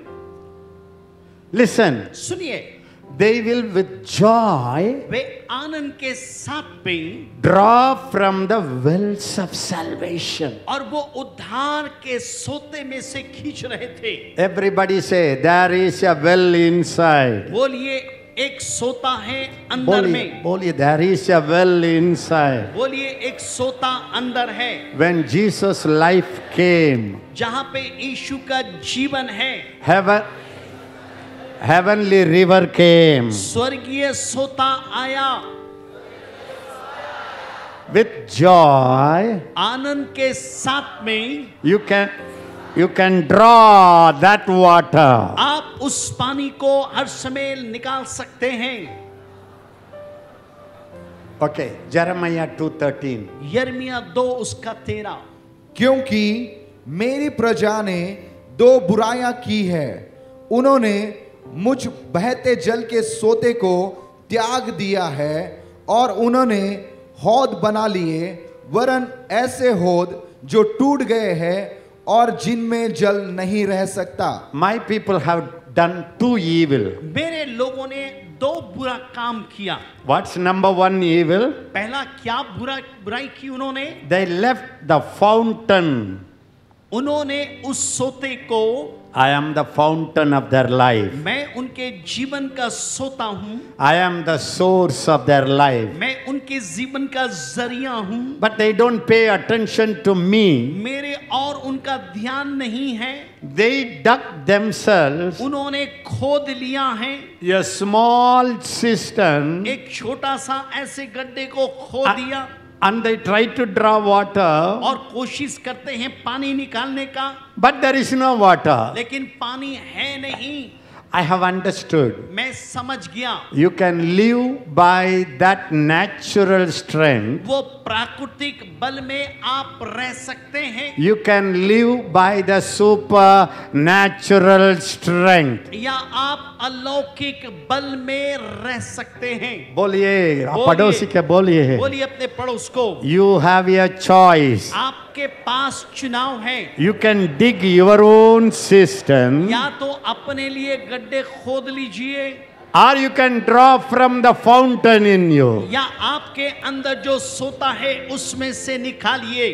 Listen, सुनिए, they will with joy वे आनंद के साथ में draw from the wells of salvation. और वो उद्धार के सोते में से खींच रहे थे। Everybody say, there is a well inside. बोलिए, एक सोता है अंदर में। बोलिए, there is a well inside. बोलिए, एक सोता अंदर है। When Jesus' life came, जहां पे यीशु का जीवन है, heavenly river came. स्वर्गीय सोता आया। With joy, आनंद के साथ में you can draw that water. आप उस पानी को हर समय निकाल सकते हैं। Okay, Jeremiah 2:13. यिर्मयाह 2 उसका 13। क्योंकि मेरी प्रजा ने दो बुराइयां की है, उन्होंने मुझ बहते जल के सोते को त्याग दिया है, और उन्होंने हौद बना लिए, वरन ऐसे हौद जो टूट गए हैं और जिनमें जल नहीं रह सकता। My people have done two evil. मेरे लोगों ने दो बुरा काम किया। What's number one evil? पहला क्या बुराई की उन्होंने? They left the fountain. उन्होंने उस सोते को, I am the fountain of their life. मैं उनके जीवन का सोता हूं, I am the source of their life. मैं उनके जीवन का जरिया हूं, But they don't pay attention to me. मेरे और उनका ध्यान नहीं है। They dug themselves उन्होंने खोद लिया है a small cistern एक छोटा सा ऐसे गड्ढे को खोद दिया and they try to draw water, और कोशिश करते हैं पानी निकालने का, but there is no water. लेकिन पानी है नहीं। I have understood. मैं समझ गया You can live by that natural strength. वो प्राकृतिक बल में आप रह सकते हैं, You can live by the supernatural strength. या आप अलौकिक बल में रह सकते हैं। बोलिए, बोलिए। पड़ोसी के बोलिए। बोलिए अपने पड़ोस को, You have a choice. आपके पास चुनाव है। You can dig your own cistern, या तो अपने लिए गड्ढे खोद लीजिए, or you can draw from the fountain in you. या आपके अंदर जो सोता है उसमें से निकालिए।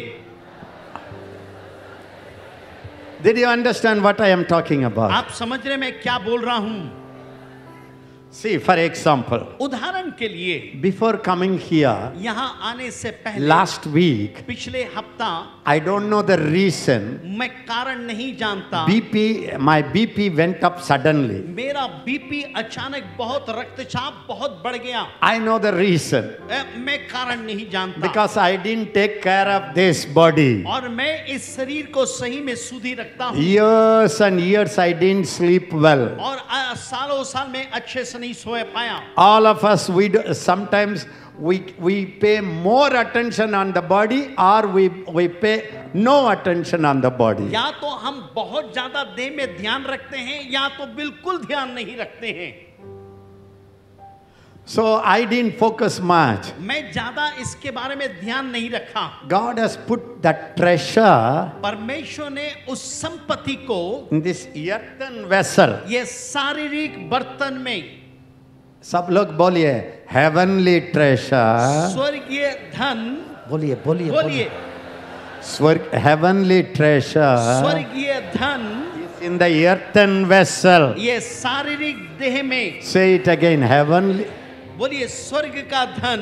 Did you understand what I am talking about? आप समझ रहे मैं क्या बोल रहा हूं? See, for example, उदाहरण के लिए, before coming here, यहां आने से पहले last week, पिछले हफ्ता I don't know the reason, मैं कारण नहीं जानता, my BP went up suddenly. मेरा बीपी अचानक बहुत रक्तचाप बहुत बढ़ गया। I know the reason, मैं कारण नहीं जानता, because I didn't take care of this body. और मैं इस शरीर को सही में सुधी रखता हूं, Years and years I didn't sleep well. और सालों साल में अच्छे से नहीं सोए पाया। All of us, sometimes we pay more attention on the body, or we pay no attention on the body. या तो हम बहुत ज्यादा देह में ध्यान रखते हैं, या तो बिल्कुल ध्यान नहीं रखते हैं। So I didn't focus much. मैं ज्यादा इसके बारे में ध्यान नहीं रखा। God has put that treasure परमेश्वर ने उस संपत्ति को in this earthen vessel. ये शारीरिक बर्तन में, सब लोग बोलिए, heavenly treasure. स्वर्गीय धन, बोलिए बोलिए बोलिए, heavenly treasure स्वर्गीय धन is in the earthen vessel. ये शारीरिक देह में, Say it again, heavenly. बोलिए स्वर्ग का धन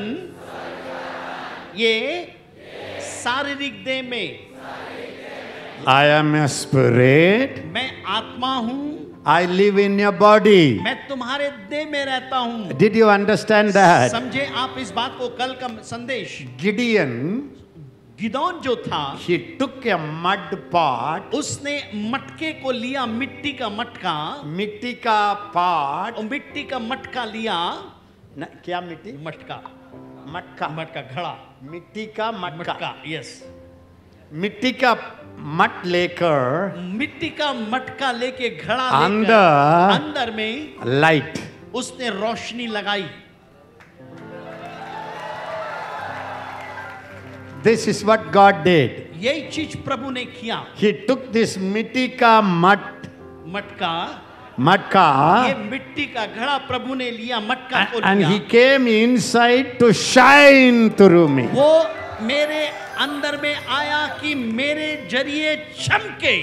ये शारीरिक देह में। I am a spirit. मैं आत्मा हूं, I live in your body. मैं तुम्हारे देह में रहता हूं। Did you understand that? समझे आप इस बात को? कल का संदेश, Gideon, गिदोन जो था, he took a mud pot, उसने मटके को लिया, मिट्टी का मटका, मिट्टी का pot, और मिट्टी का मटका लिया। क्या मिट्टी? मटका, मटका, मटका, घड़ा, मिट्टी का मटका, मटका, यस। मिट्टी का मट लेकर, मिट्टी का मटका लेके, घड़ा अंदर, लेकर, अंदर में लाइट, उसने रोशनी लगाई। This is what God did. यही चीज प्रभु ने किया। He took this मिट्टी का मटका, ये मिट्टी का घड़ा प्रभु ने लिया, मटका को and लिया, he came inside to shine through me. वो मेरे अंदर में आया कि मेरे जरिए चमके।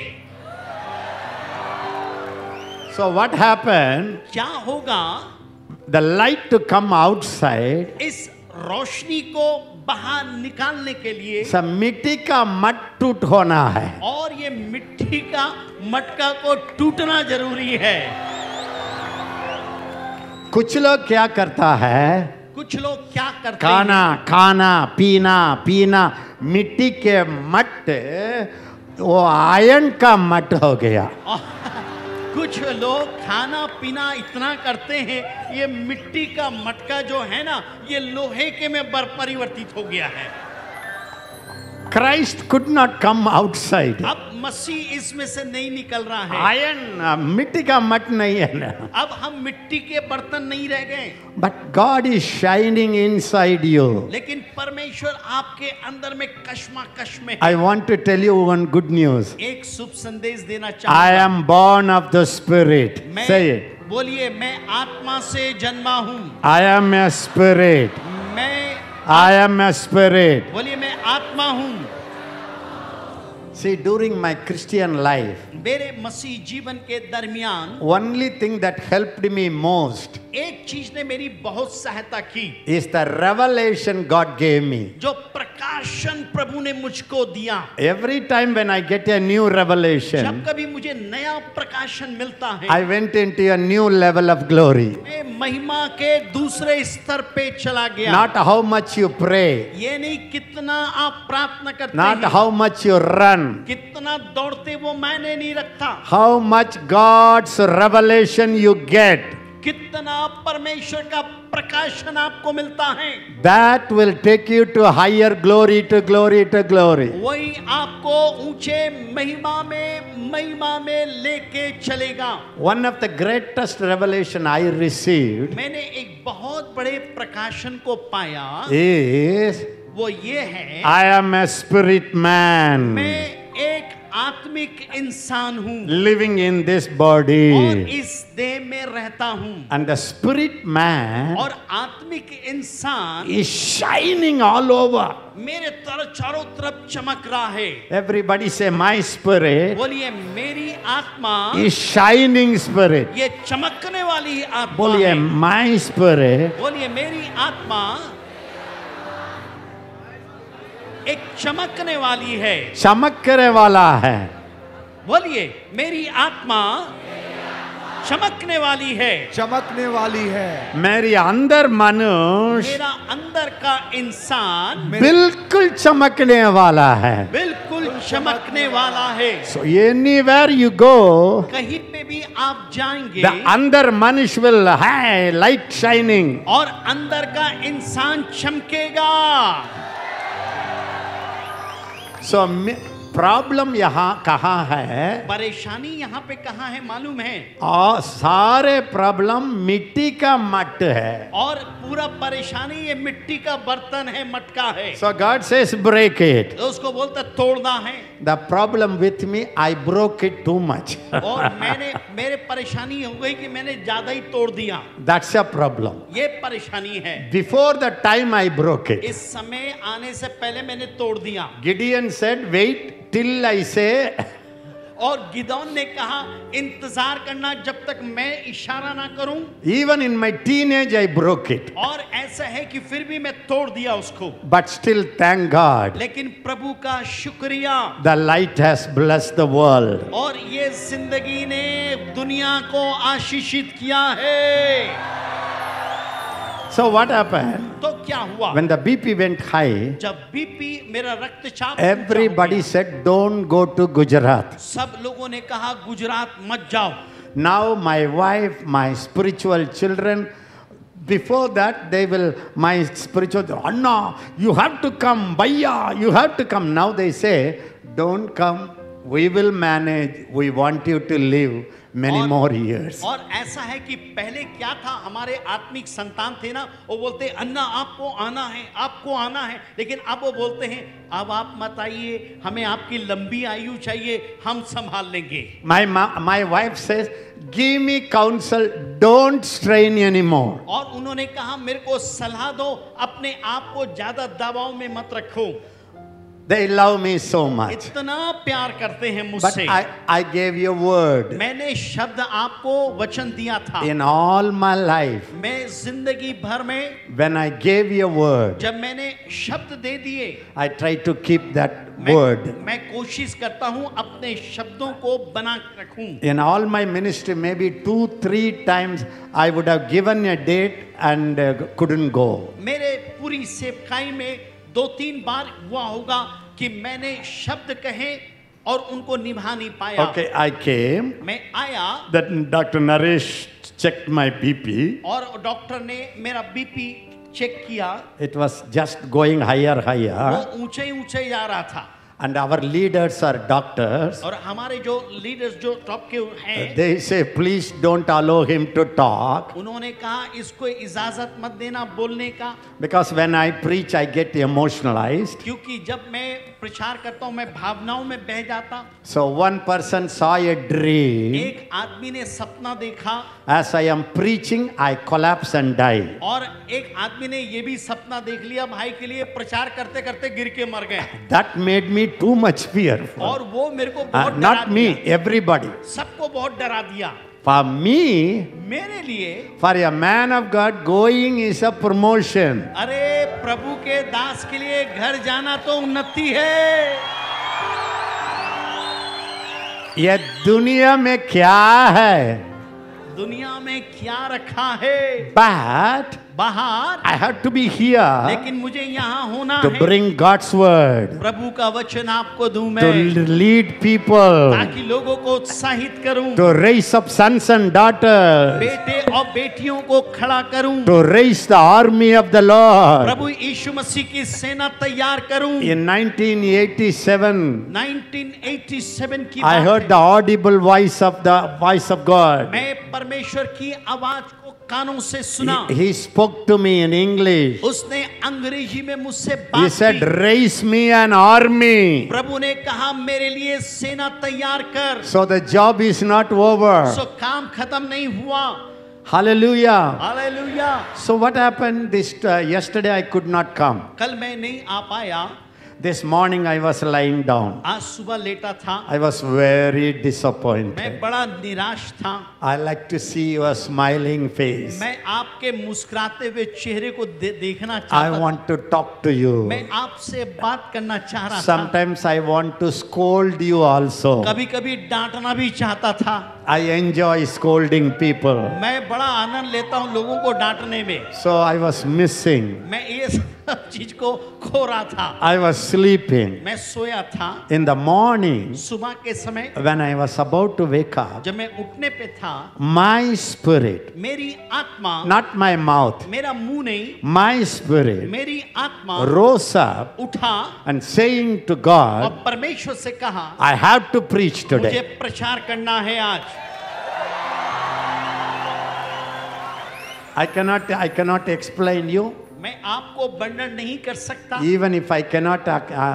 So what happened? क्या होगा? The light to come outside. इस रोशनी को बाहर निकालने के लिए सब मिट्टी का मट टूट होना है, और ये मिट्टी का मटका को टूटना जरूरी है। कुछ लोग क्या करता है, कुछ लोग क्या करते खाना खाना पीना मिट्टी के मट, वो आयरन का मट हो गया। कुछ लोग खाना पीना इतना करते हैं, ये मिट्टी का मटका जो है ना, ये लोहे के में परिवर्तित हो गया है। Christ could not come outside. अब मसीह इसमें से नहीं निकल रहा है। Iron, मिट्टी का मट नहीं है ना. अब हम मिट्टी के बर्तन नहीं रह गए, But God is shining inside you. लेकिन परमेश्वर आपके अंदर में कश्मकश में है। I want to tell you one good news. एक शुभ संदेश देना I चाहूंगा। am born of the Spirit. मैं Say it. बोलिए, मैं आत्मा से जन्मा हूँ। I am a spirit. मैं I am a spirit. बोलिए, मैं आत्मा हूँ। See, during my Christian life, मेरे मसीह जीवन के दरमियान only thing that helped me most एक चीज ने मेरी बहुत सहायता की, is the revelation God gave me. जो प्रकाशन प्रभु ने मुझको दिया। Every time when I get a new revelation, जब कभी मुझे नया प्रकाशन मिलता है, I went into a new level of glory. मैं महिमा के दूसरे स्तर पे चला गया। Not how much you pray, ये नहीं कितना आप प्रार्थना करते not हैं, how much you run, कितना दौड़ते वो मैंने नहीं रखता, how much God's revelation you get. कितना परमेश्वर का प्रकाशन आपको मिलता है, That will take you to higher glory to glory to glory. वही आपको ऊंचे महिमा में लेके चलेगा। One of the greatest revelation I received मैंने एक बहुत बड़े प्रकाशन को पाया, is वो ये है, I am a spirit man मैं एक आत्मिक इंसान हूँ living in this और body. इस देह में रहता हूँ, And the spirit man और आत्मिक इंसान is shining all over. मेरे चारों तरफ चमक रहा है। Everybody say, my spirit बोलिए, मेरी आत्मा is shining spirit. ये चमकने वाली आत्मा बोलिए, है। my spirit बोलिए, मेरी आत्मा एक चमकने वाली है। चमकने वाला है. बोलिए, मेरी आत्मा चमकने वाली है। चमकने वाली है। मेरे अंदर मनुष्य मेरा अंदर का इंसान बिल्कुल चमकने वाला है. बिल्कुल चमकने वाला है। So anywhere you go, कहीं पे भी आप जाएंगे, the अंदर मनुष्य will have light shining. और अंदर का इंसान चमकेगा। So प्रॉब्लम यहाँ कहाँ है? परेशानी यहाँ पे कहाँ है मालूम है? और सारे प्रॉब्लम मिट्टी का मट है. और पूरा परेशानी ये मिट्टी का बर्तन है, मटका है। So God says break it. तो उसको बोलता तोड़ना है। The problem with me, I broke it too much. और मेरे परेशानी हो गई कि मैंने ज्यादा ही तोड़ दिया। That's a problem. ये परेशानी है। Before the time I broke it. इस समय आने से पहले मैंने तोड़ दिया। Gideon said, wait till I say. और गिदौन ने कहा, इंतजार करना जब तक मैं इशारा ना करूं। Even in my teenage I broke it. और ऐसा है कि फिर भी मैं तोड़ दिया उसको। But still thank God. लेकिन प्रभु का शुक्रिया, The light has blessed the world. और ये जिंदगी ने दुनिया को आशीषित किया है। So what happened? तो क्या हुआ? When the BP went high, जब बीपी मेरा रक्तचाप everybody said, don't go to Gujarat. सब लोगों ने कहा गुजरात मत जाओ। Now my wife, my spiritual children, before that they will, my spiritual, Anna, you have to come, Bhaiya, you have to come. Now they say, don't come, we will manage, we want you to live many more years. और ऐसा है कि पहले क्या था, हमारे आत्मिक संतान थे ना, वो बोलते अन्ना आपको आना है, आपको आना है, लेकिन अब वो बोलते हैं अब आप मत आइए, हमें आपकी लंबी आयु चाहिए, हम संभाल लेंगे। My wife says, give me counsel, don't strain anymore. और उन्होंने कहा मेरे को सलाह दो, अपने आप को ज्यादा दबाव में मत रखो। They love me so much. इतना प्यार करते हैं But मुझसे। I gave you word. मैंने शब्द आपको वचन दिया था। In all my life, मैं जिंदगी भर में when I gave you word, जब मैंने शब्द दे दिए, I try to keep that word. मैं कोशिश करता हूं अपने शब्दों को बना रखूं। In all my ministry, maybe 2-3 times I would have given a date and couldn't go. मेरे पूरी सेवकाई में 2-3 बार हुआ होगा कि मैंने शब्द कहे और उनको निभा नहीं पाया। Okay, I came. मैं आया, That Dr. Naresh checked my BP. और डॉक्टर ने मेरा बीपी चेक किया, it was just going higher, वो higher. ऊंचे ऊंचे जा रहा था। And our leaders are doctors. और हमारे जो लीडर्स जो टॉप के हैं, They say, please don't allow him to talk. उन्होंने कहा इसको इजाजत मत देना बोलने का, Because when I preach, I get emotionalized. क्योंकि जब मैं प्रचार करता हूँ मैं भावनाओं में बह जाता। So one person saw a dream. एक आदमी ने सपना देखा As I am preaching, I collapse and die. और एक आदमी ने ये भी सपना देख लिया, भाई के लिए प्रचार करते करते गिर के मर गए। That made me too much fearful. और वो मेरे को बहुत डरा Not me, दिया, everybody. सबको बहुत डरा दिया। For me, मेरे लिए, for a man of God, going is a promotion. अरे प्रभु के दास के लिए घर जाना तो उन्नति है। ये दुनिया में क्या है? दुनिया में क्या रखा है? But बाहर, I have to be here लेकिन मुझे यहाँ होना to है। bring God's word, प्रभु का वचन आपको दूं to मैं, lead people, ताकि लोगों को उत्साहित करूं, to raise up sons and daughters, बेटे और बेटियों को खड़ा करूं, to raise the army of the Lord. प्रभु यीशु मसीह की सेना तैयार करूं। In 1987, 1987 की I बात heard है। the audible voice of God. मैं परमेश्वर की आवाज को कानों से सुना। He spoke to me in English. उसने अंग्रेजी में मुझसे He बात said, की। raise me an army. प्रभु ने कहा मेरे लिए सेना तैयार कर। So the job is not over. सो काम खत्म नहीं हुआ। Hallelujah. Hallelujah. So what happened yesterday I could not come. कल मैं नहीं आ पाया। This morning I was lying down. आज सुबह लेटा था, I was very मैं disappointed. बड़ा निराश था। I like to see your smiling face. मैं आपके मुस्कुराते हुए चेहरे को देखना I चाहता था। want to talk to you. मैं आपसे बात करना चाह रहा था। Sometimes I want to scold you also. कभी कभी डांटना भी चाहता था। I enjoy scolding people. मैं बड़ा आनंद लेता हूँ लोगों को डांटने में। So I was missing. मैं ये सब चीज को खो रहा था। I was sleeping. मैं सोया था। In the morning, सुबह के समय when I was about to wake up, जब मैं उठने पे था, my spirit, मेरी आत्मा, not my mouth, मेरा मुंह नहीं, my spirit मेरी आत्मा rose up उठा and saying to और God, परमेश्वर से कहा, I have to preach मुझे today. प्रचार करना है आज। I cannot explain you. मैं आपको वर्णन नहीं कर सकता। Even if I cannot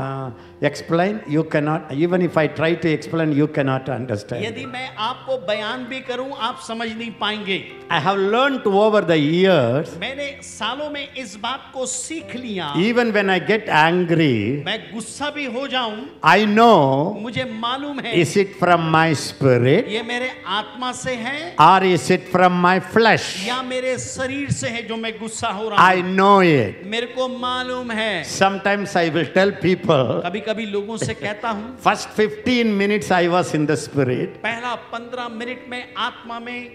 explain, you cannot. Even if I try to explain, you cannot understand. यदि मैं आपको बयान भी करूं, आप समझ नहीं पाएंगे। I have learned over the years, मैंने सालों में इस बात को सीख लिया। even when I get angry, मैं गुस्सा भी हो जाऊं, I know, मुझे मालूम है is it from my spirit ये मेरे आत्मा से है or is it from my flesh? या मेरे शरीर से है जो मैं गुस्सा हो रहा I हूं। know it. मेरे को मालूम है। Sometimes I will tell people, कभी कभी लोगों से कहता हूं, first 15 minutes I was in the spirit, पहला 15 मिनट में आत्मा में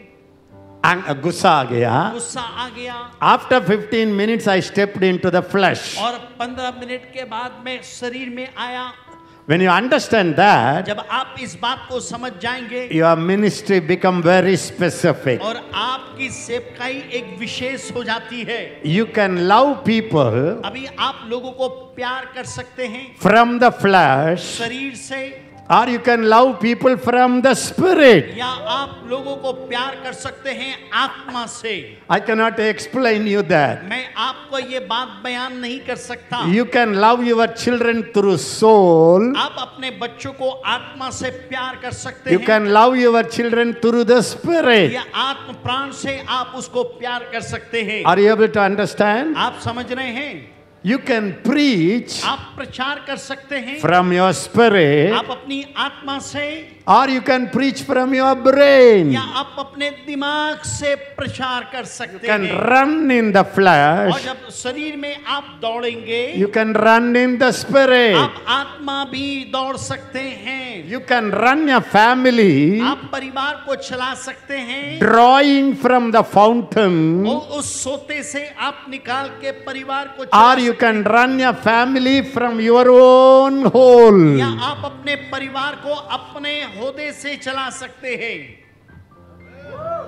गुस्सा आ गया. गुस्सा आ गया After 15 minutes I stepped into the flesh. और 15 मिनट के बाद मैं शरीर में आया। When you understand that, जब आप इस बात को समझ जाएंगे your ministry become very specific. और आपकी सेवकाई एक विशेष हो जाती है। You can love people अभी आप लोगों को प्यार कर सकते हैं from the flesh, शरीर से, or you can love people from the spirit. या आप लोगों को प्यार कर सकते हैं आत्मा से। I cannot explain you that. मैं आपको ये बात बयान नहीं कर सकता। You can love your children through soul. आप अपने बच्चों को आत्मा से प्यार कर सकते You हैं can love your children through the spirit. या आत्म प्राण से आप उसको प्यार कर सकते हैं। Are you able to understand? आप समझ रहे हैं? You can preach आप प्रचार कर सकते हैं from your spirit, आप अपनी आत्मा से, or you can preach from your brain. या आप अपने दिमाग से प्रचार कर You सकते can हैं। run in the और flesh. जब शरीर में आप दौड़ेंगे, You can run in the spirit. आप आत्मा भी दौड़ सकते हैं। You can run your family आप परिवार को चला सकते हैं। drawing from the fountain, और उस सोते से आप निकाल के परिवार को or चला you can run your family from your own hole. या आप अपने परिवार को अपने होदे से चला सकते हैं।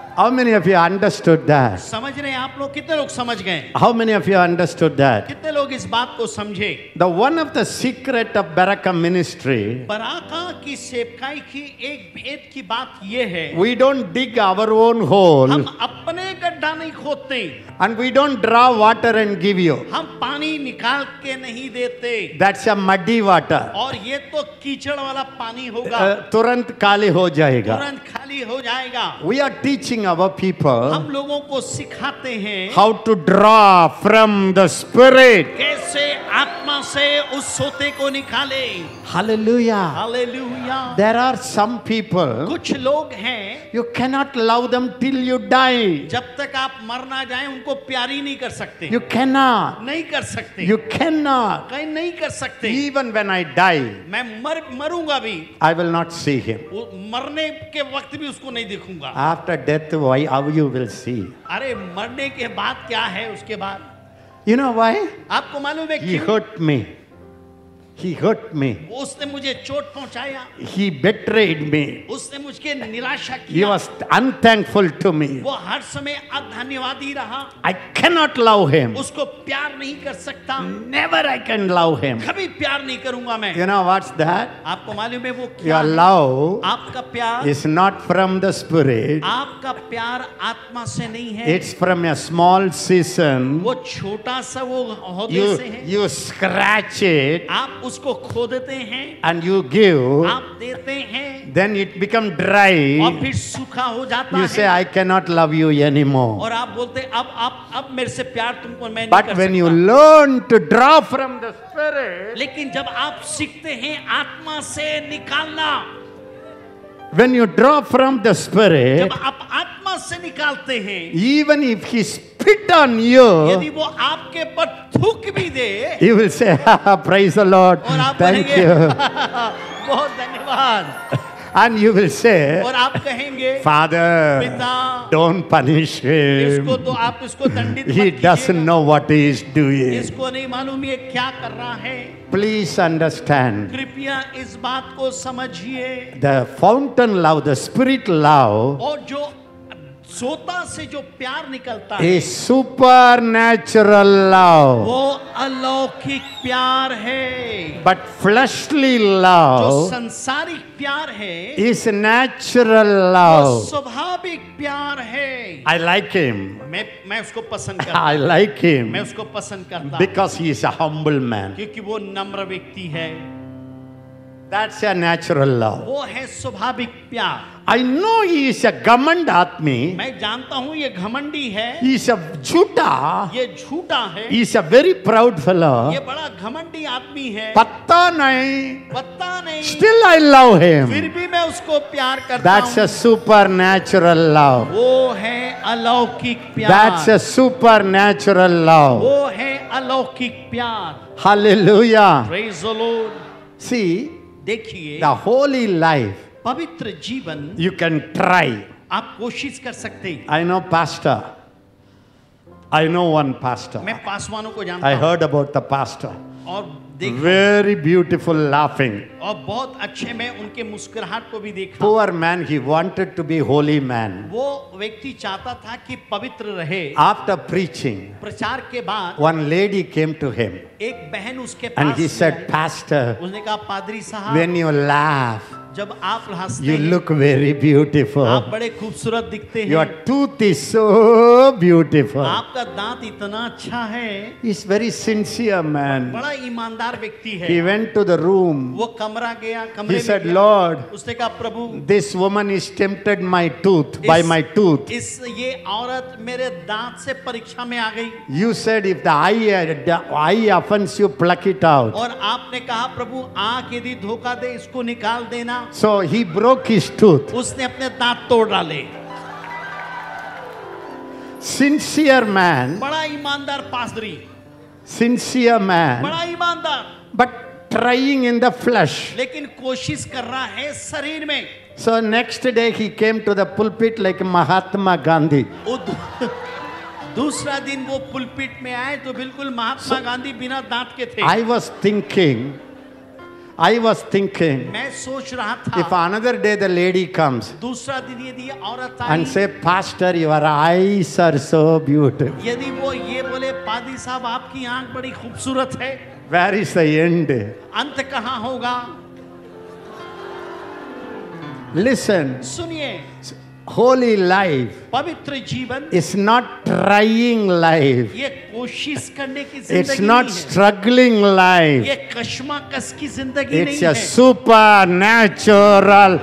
How many of you understood that? समझ रहे हैं आप लोग? कितने लोग समझ गए? How many of you understood that? कितने लोग इस बात को समझे? The one of the secret of Baraka ministry, Baraka की सेवकाई की एक भेद की बात ये है, we don't dig our own hole हम अपने गड्ढा नहीं खोदते, and we don't draw water and give you. हम पानी निकाल के नहीं देते, That's a muddy water. और ये तो कीचड़ वाला पानी होगा, तुरंत काले हो जाएगा. तुरंत खाली हो जाएगा. We are teaching our people हम लोगों को सिखाते हैं how to draw from the Spirit. कैसे आत्मा से उस सोते को निकाले. Hallelujah. Hallelujah. There are some people, कुछ लोग हैं, you cannot love them till you die. जब तक आप मर ना जाए उनको प्यार ही नहीं कर सकते. You cannot. नहीं कर सकते. You cannot. कहीं नहीं कर सकते. Even when I die, मैं मरूंगा भी, I will not see him. मरने के वक्त भी उसको नहीं देखूंगा. After death, why? How you will see? अरे मरने के बाद क्या है उसके बाद? You know why? आपको मालूम है He क्यों? hurt me. He hurt me. उसने मुझे चोट पहुंचाया, He betrayed me. उसने मुझे निराशा He किया, was unthankful to me. वो हर समय अधन्यवादी रहा. I cannot love him. उसको प्यार नहीं कर सकता. Never I can love him. कभी प्यार नहीं करूंगा मैं. You know what's that? आपको मालूम है वो क्या Your है? love आपका प्यार, is not from the Spirit. आपका प्यार आत्मा से नहीं है. It's from a small season. वो छोटा सा वो ओहदे You, से है. you scratch it आप उसको खोदते हैं, and you give. आप देते हैं, Then it become dry. और फिर सूखा हो जाता You है. say, I cannot love you anymore. और आप बोलते हैं, अब मेरे से प्यार तुमको मैं नहीं But कर when you सकता. learn to draw from the Spirit, लेकिन जब आप सीखते हैं आत्मा से निकालना, when you draw from the Spirit, जब आप आत्मा से निकालते हैं, even if he spit on you, यदि वो आपके पर थूक भी दे, you will say, praise the Lord, और आप thank कहेंगे, you. बहुत धन्यवाद. And you will say, और आप कहेंगे, Father, पिता, don't punish इसको him. तो आप इसको दंडित मत He doesn't कीजिएगा. know what he is doing. इसको नहीं मालूम ये क्या कर रहा है. Please understand, कृपया इस बात को समझिए. the fountain love, the spirit love, और जो सोता से जो प्यार निकलता है, is supernatural love. वो अलौकिक प्यार है. But fleshly जो love संसारिक प्यार है, is natural वो love. स्वाभाविक प्यार है. I like him. मैं उसको पसंद करता I हूं. like him मैं उसको पसंद करता हूं, because he is a humble man. क्योंकि वो नम्र व्यक्ति है. That's a natural love. वो है स्वाभाविक प्यार. I know he is a घमंड आदमी. मैं जानता हूं ये घमंडी है, He is a झूठा. ये झूठा है, He is a very proud fellow. ये बड़ा घमंडी आदमी है. पता नहीं. पता नहीं, Still I love फिर him. भी मैं उसको प्यार करता That's हूं. a supernatural love. वो है अलौकिक प्यार. That's a supernatural love. वो है अलौकिक प्यार. Hallelujah. Praise the Lord. See, देखिए, the holy life, पवित्र जीवन you can try. आप कोशिश कर सकते हैं. I know pastor. I know one pastor. मैं पासवानों को जानता I हूं, heard about the pastor. और देखा, Very beautiful laughing. और बहुत अच्छे मैं उनके मुस्कुराहट को भी देखा. Poor man, he wanted to be holy man. वो व्यक्ति चाहता था कि पवित्र रहे. After preaching, प्रचार के बाद one lady came to him एक बहन उसके and पास he में said, आई. Pastor, उसने कहा, पादरी साहब, when you laugh, जब आप हंसते you हैं, look very आप beautiful. बड़े खूबसूरत दिखते Your हैं. tooth is so beautiful. आपका दांत इतना अच्छा है. He's very sincere man. बड़ा ईमानदार व्यक्ति है. He went to the room. वो कमरा गया, कमरे He में said, गया. Lord, उसने कहा, प्रभु, this woman is tempted my tooth, by my tooth. ये औरत मेरे दांत से परीक्षा में आ गई. You said if the eye offends you, pluck it out. और आपने कहा, प्रभु, आंख यदि धोखा दे इसको निकाल देना. So he broke his tooth. उसने अपने दांत तोड़ डाले. Sincere man, बड़ा ईमानदार पादरी, sincere man, बड़ा ईमानदार, but trying in the flesh. लेकिन कोशिश कर रहा है शरीर में. So next day he came to the pulpit like Mahatma Gandhi. दूसरा दिन वो पुलपिट में आए तो बिल्कुल महात्मा गांधी बिना दांत के थे. I was thinking, I was thinking, मैं सोच रहा if था another day the lady comes दूसरा दिन यदि ये औरत and I, say, Pastor, your eyes are so beautiful. यदि वो ये बोले पादी साहब आपकी आंख बड़ी खूबसूरत है, Where is the end? अंत कहाँ होगा? Listen, सुनिए, holy life पवित्र जीवन is not trying life. ये कोशिश करने की It's जिंदगी not नहीं है, struggling life. ये कश्मकश की जिंदगी It's नहीं a है, supernatural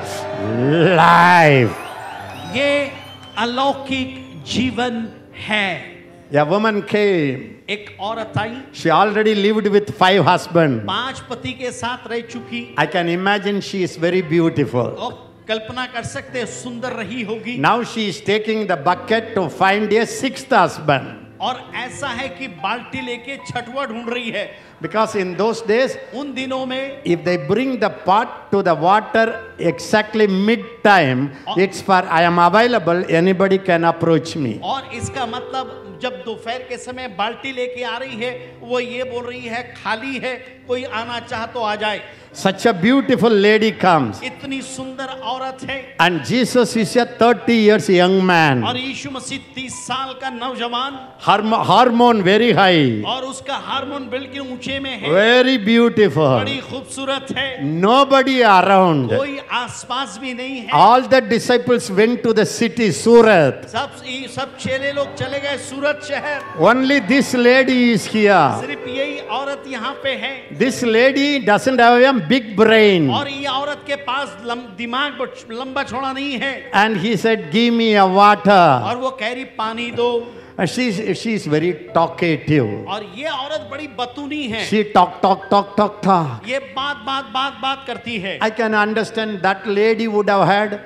life. ये अलौकिक जीवन है। A woman came. एक औरत आई, She already lived with 5 husbands. 5 पति के साथ रह चुकी, I can imagine she is very beautiful. और कल्पना कर सकते हैं सुंदर रही होगी। Now she is taking the bucket to find a 6th husband. और ऐसा है कि बाल्टी लेके छठवा ढूंढ रही है, Because in those days, उन दिनों में if they bring the pot to the water exactly mid-time, it's for I am available, anybody can approach me. और इसका मतलब जब दोपहर के समय बाल्टी लेके आ रही है, वो ये बोल रही है खाली है, कोई आना चाह तो आ जाए। Such a beautiful lady comes. इतनी सुंदर औरत है, And Jesus is a 30 years young man. और यीशु मसीह 30 साल का नौजवान, Hormone very high. और उसका हार्मोन बिल्कुल ऊंचे में है, Very beautiful. बड़ी खूबसूरत है, Nobody around. कोई आसपास भी नहीं है। All the disciples went to the city, Surat. सब चेले लोग चले गए सूरत शहर, Only this lady is here. सिर्फ यही औरत यहाँ पे है, This lady doesn't have a big brain. और ये औरत के पास दिमाग लंबा चौड़ा नहीं है। And he said, give me a water. और वो कह रही पानी दो, And she's very talkative. और ये औरत बड़ी बतूनी है, She talk. ये बात करती है। I can understand that lady would have had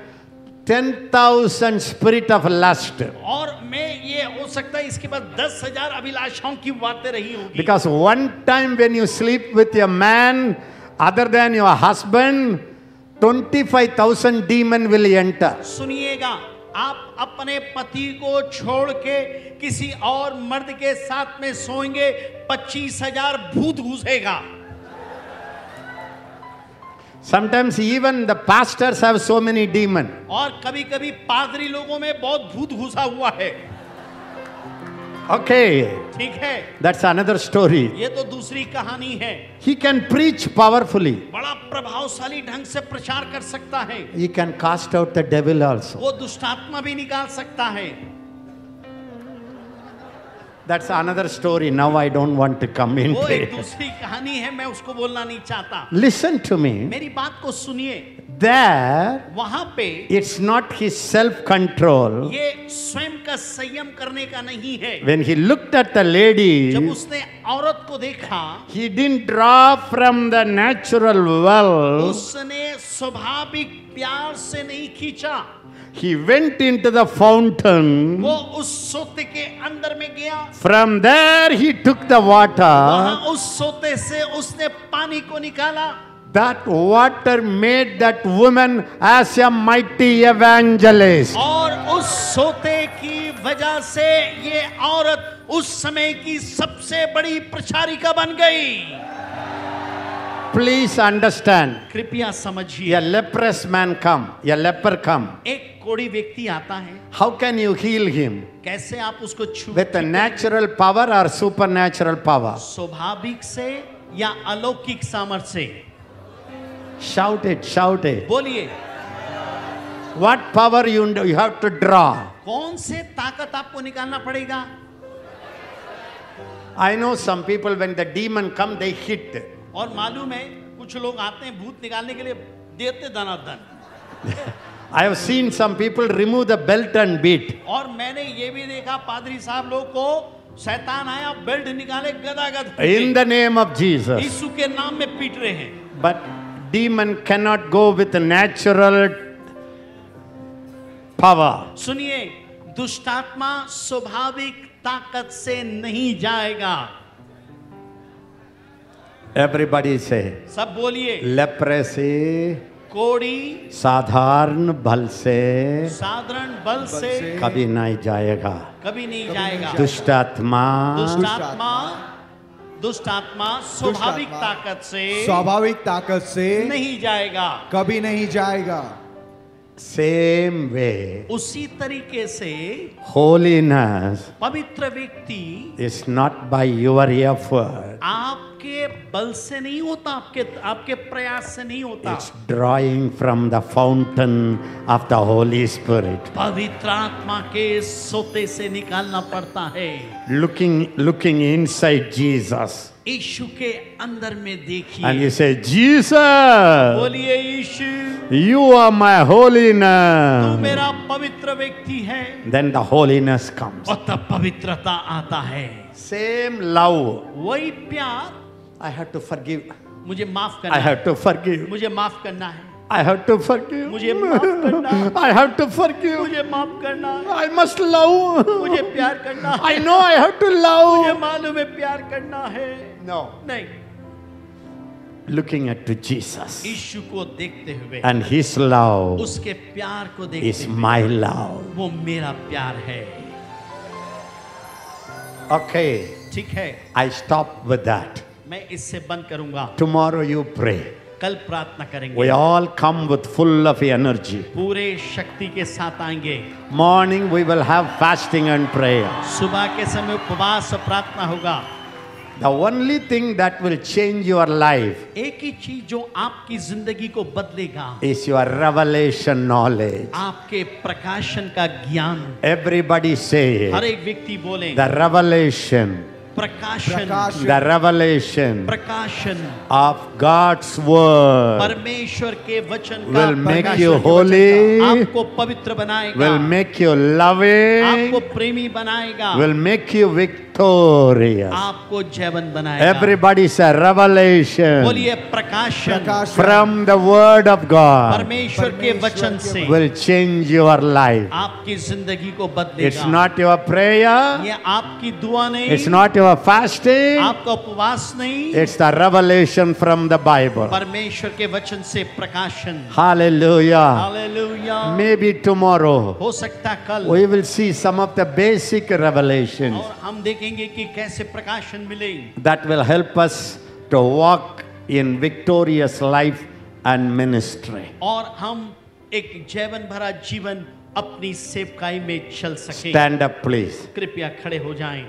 10,000 spirit of lust. और मैं ये हो सकता है इसके बाद 10,000 अभिलाषाओं की बातें रही होगी। Because one time when you sleep with a man other than your husband, 25,000 demon will enter. सुनिएगा, आप अपने पति को छोड़ के किसी और मर्द के साथ में सोएंगे, 25,000 भूत घुसेगा। Sometimes even the pastors have so many demons. और कभी-कभी पादरी लोगों में बहुत भूत घुसा हुआ है। Okay, ठीक है, that's another story. ये तो दूसरी कहानी है। He can preach powerfully. बड़ा प्रभावशाली ढंग से प्रचार कर सकता है, He can cast out the devil also. वो दुष्टात्मा भी निकाल सकता है। That's another story. Now I don't want to come वो into एक it. दूसरी कहानी है, मैं उसको बोलना नहीं चाहता। Listen to me. मेरी बात को सुनिए, There, वहां पे it's not his self-control. ये स्वयं का संयम करने का नहीं है। When he looked at the lady, जब उसने औरत को देखा, he didn't draw from the natural well. उसने स्वाभाविक प्यार से नहीं खींचा, He went into the fountain. वो उस सोते के अंदर में गया, From there he took the water. वहां उस सोते से उसने पानी को निकाला। That water made that woman as a mighty evangelist. और उस सोते की वजह से ये औरत उस समय की सबसे बड़ी प्रचारिका बन गई। Please understand. कृपया समझिए, A leprous man come. A leper come. एक कोढ़ी व्यक्ति आता है, How can you heal him? कैसे आप उसको छू With a natural power or supernatural power? स्वाभाविक से या अलौकिक सामर्थ्य से? Shout it, shout it. बोलिए, What power you have to draw? कौन से ताकत आपको निकालना पड़ेगा? I know some people when the demon come they hit. और मालूम है कुछ लोग आते हैं भूत निकालने के लिए, देते दनादन। I have seen some people remove the belt and beat. और मैंने ये भी देखा पादरी साहब लोग को शैतान आया बेल्ट निकाले गदागद In the name of Jesus. यीशु के नाम में पीट रहे हैं। But demon cannot go with natural power. सुनिए, दुष्टात्मा स्वाभाविक ताकत से नहीं जाएगा। Everybody say. सब बोलिए, Leprosy कोड़ी साधारण बल से साधारण बल से कभी नहीं जाएगा. कभी नहीं जाएगा। दुष्टात्मा दुष्टात्मा दुष्ट आत्मा स्वाभाविक आत्मा ताकत से स्वाभाविक ताकत से नहीं जाएगा। कभी नहीं जाएगा। Same way, उसी तरीके से holiness पवित्र व्यक्ति is not by your effort. आपके बल से नहीं होता, आपके प्रयास से नहीं होता। It's drawing from the fountain of the Holy Spirit. पवित्र आत्मा के सोते से निकालना पड़ता है। Looking inside Jesus. यीशु के अंदर में And देखिए, you say, Jesus, बोलिए यीशु you are my तू holiness. मेरा पवित्र व्यक्ति है। Then the holiness comes. और तब पवित्रता आता है। Same love. वही प्यार, I have to forgive. मुझे माफ करना I है, have to forgive. मुझे माफ करना है, I have to forgive. मुझे माफ करना है, I have to forgive. मुझे माफ करना है, I must love. मुझे प्यार करना है, I know I have to मुझे love. मालूम है प्यार करना है। No. नहीं, Looking at to Jesus. यीशु को देखते हुए, And his love उसके प्यार को देखते is हुए, my love. वो मेरा प्यार है। Okay. ठीक है, I stop with that. मैं इससे बंद करूंगा। Tomorrow you pray. कल प्रार्थना करेंगे। We all come with full of energy. पूरे शक्ति के साथ आएंगे। Morning we will have fasting and prayer. सुबह के समय उपवास और प्रार्थना होगा। The only thing that will change your life एक ही चीज जो आपकी जिंदगी को बदलेगा, is your revelation knowledge. आपके प्रकाशन का ज्ञान। Everybody say her it. एक व्यक्ति बोले The revelation, प्रकाशन, प्रकाश the revelation प्रकाशन of God's word परमेश्वर के वचन का will make प्रकाशन you holy, आपको पवित्र बनाएगा, will make you loving, आपको प्रेमी बनाएगा, will make you victorious. आपको जयवंत बनाएगा। Everybody say revelation बोलिए प्रकाशन प्रकाश from the word of God परमेश्वर के वचन से will change your life. आपकी जिंदगी को It's बदलेगा। not your prayer, ये आपकी दुआ नहीं, it's not your fasting, आपका उपवास नहीं, it's the revelation from the Bible. परमेश्वर के वचन से प्रकाशन। Hallelujah. हालेलुया। Maybe tomorrow हो सकता है कल we will see some of the basic revelations और हम देखेंगे कि कैसे प्रकाशन मिले, that will help us to walk in victorious life and ministry. और हम एक जीवन भरा जीवन अपनी सेवकाई में चल सके। Stand up, please. कृपया खड़े हो जाएं।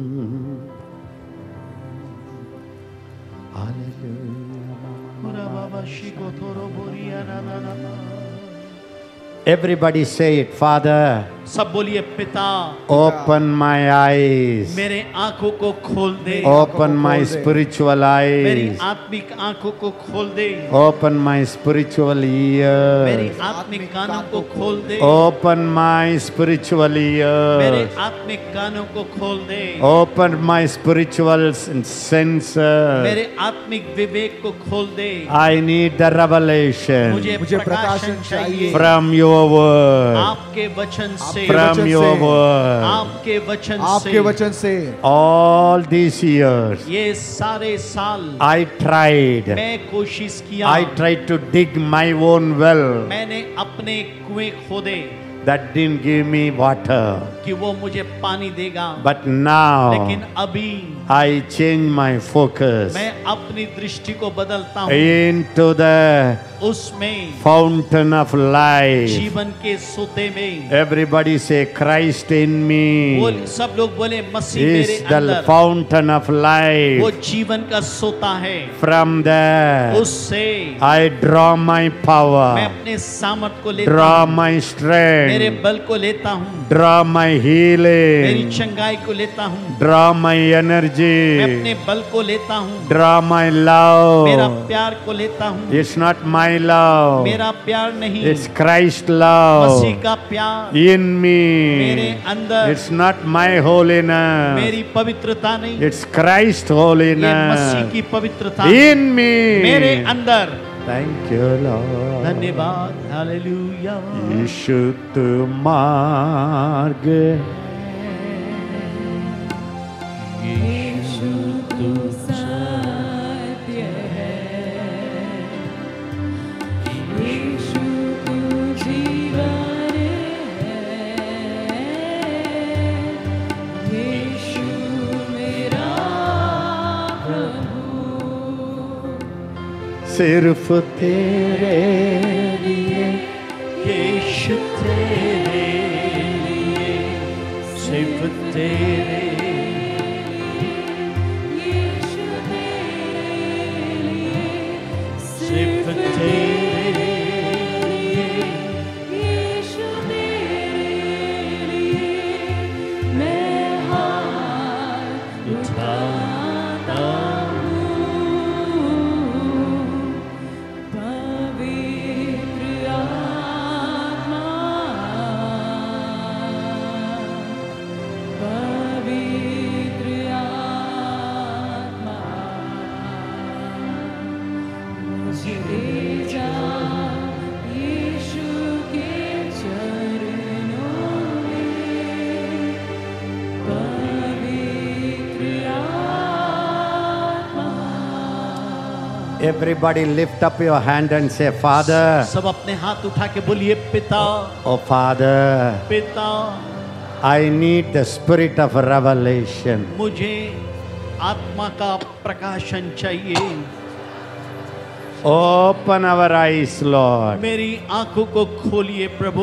Everybody say it, Father, सब बोलिए पिता open my eyes, मेरे आंखों को खोल दे, open my spiritual मेरी eyes, आत्मिक आंखों को खोल दे, open my spiritual मेरी ears, आत्मिक कानों को खोल दे, open my spiritual मेरे ears, आत्मिक कानों को खोल दे, open my spiritual senses. मेरे आत्मिक विवेक को खोल दे। I need the revelation मुझे प्रकाशन प्रकाशन चाहिए चाहिए from your word, आपके वचन से, from वचन your से, word. आपके वचन आपके से। वचन से All these years, ये सारे साल I tried. मैं कोशिश किया, I tried to dig my own well मैंने अपने कुएं खोदे that didn't give me water. कि वो मुझे पानी देगा, But now लेकिन अभी I change my focus मैं अपनी दृष्टि को बदलता हूँ, into the उसमें fountain of life. जीवन के सोते में। Everybody say Christ in me सब लोग बोले मसीह is मेरे the अंदर, fountain of वो life. जीवन का सोता है। From there उससे I draw my मैं power, अपने सामर्थ को लेता draw हूँ, my मेरे strength, बल को लेता हूँ, draw my मेरी healing, चंगाई को लेता हूँ, draw my मैं energy, अपने बल को लेता हूँ, draw my मेरा love. प्यार को लेता हूँ। It's not my love, मेरा प्यार नहीं, it's Christ मसीह love का प्यार in मेरे me. अंदर। It's not my holiness, मेरी पवित्रता नहीं, it's Christ ये मसीह holiness की पवित्रता in me. मेरे अंदर। Thank you, Lord. धन्यवाद, हालेलुया। विशुद्ध मार्ग यीशु तू सत्य है, यीशु तू जीवन है, यीशु मेरा सिर्फ तेरे लिए, यीशु तेरे लिए, सिर्फ तेरे यीशु तेरे लिए, सिर्फ तेरे यीशु तेरे लिए मैं हाथ उठाता हूँ। पवित्र आत्मा, पवित्र आत्मा, मुझे ले जा यीशु के चरणों में। पवित्र आत्मा, Everybody lift up your hand and say, Father, सब अपने हाथ उठा के बोलिए, पिता, oh Father, पिता, I need the spirit of revelation. मुझे आत्मा का प्रकाशन चाहिए। Open our eyes, Lord, मेरी आंखों को खोलिए प्रभु,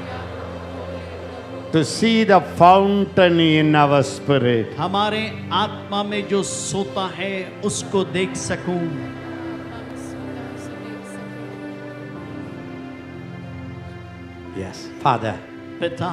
to see the fountain in our spirit. हमारे आत्मा में जो सोता है उसको देख सकूं। Yes, Father, पिता,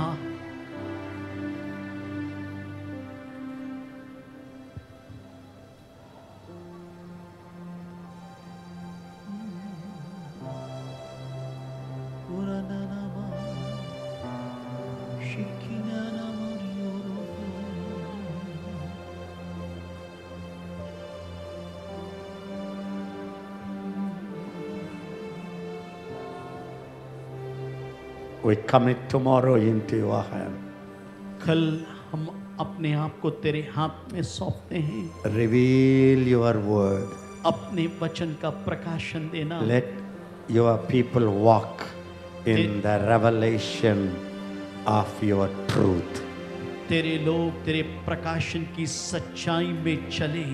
we commit tomorrow into your hand. कल हम अपने आप को तेरे हाथ में सौंपते हैं। Reveal your word. अपने वचन का प्रकाशन देना। Let your people walk in the revelation of your truth. तेरे लोग तेरे प्रकाशन की सच्चाई में चले।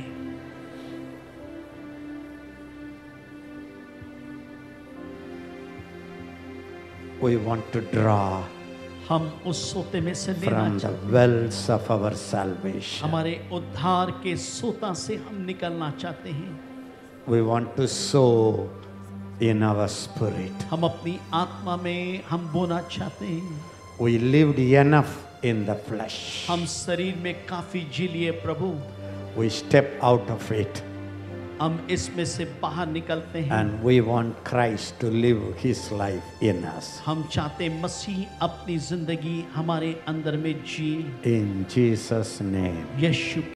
We want to draw हम उस सोते में से लेना from the चाहते हैं। wells of our salvation. हमारे उद्धार के सोता से हम निकलना चाहते हैं। We want to sow in our spirit. हम अपनी आत्मा में हम बोना चाहते हैं। We lived enough in the flesh. हम शरीर में काफी जी लिए प्रभु, We step out of it हम इसमें से बाहर निकलते हैं। and we want Christ to live his life in us. हम चाहते मसीह अपनी जिंदगी हमारे अंदर में जिए। In Jesus' name. यीशु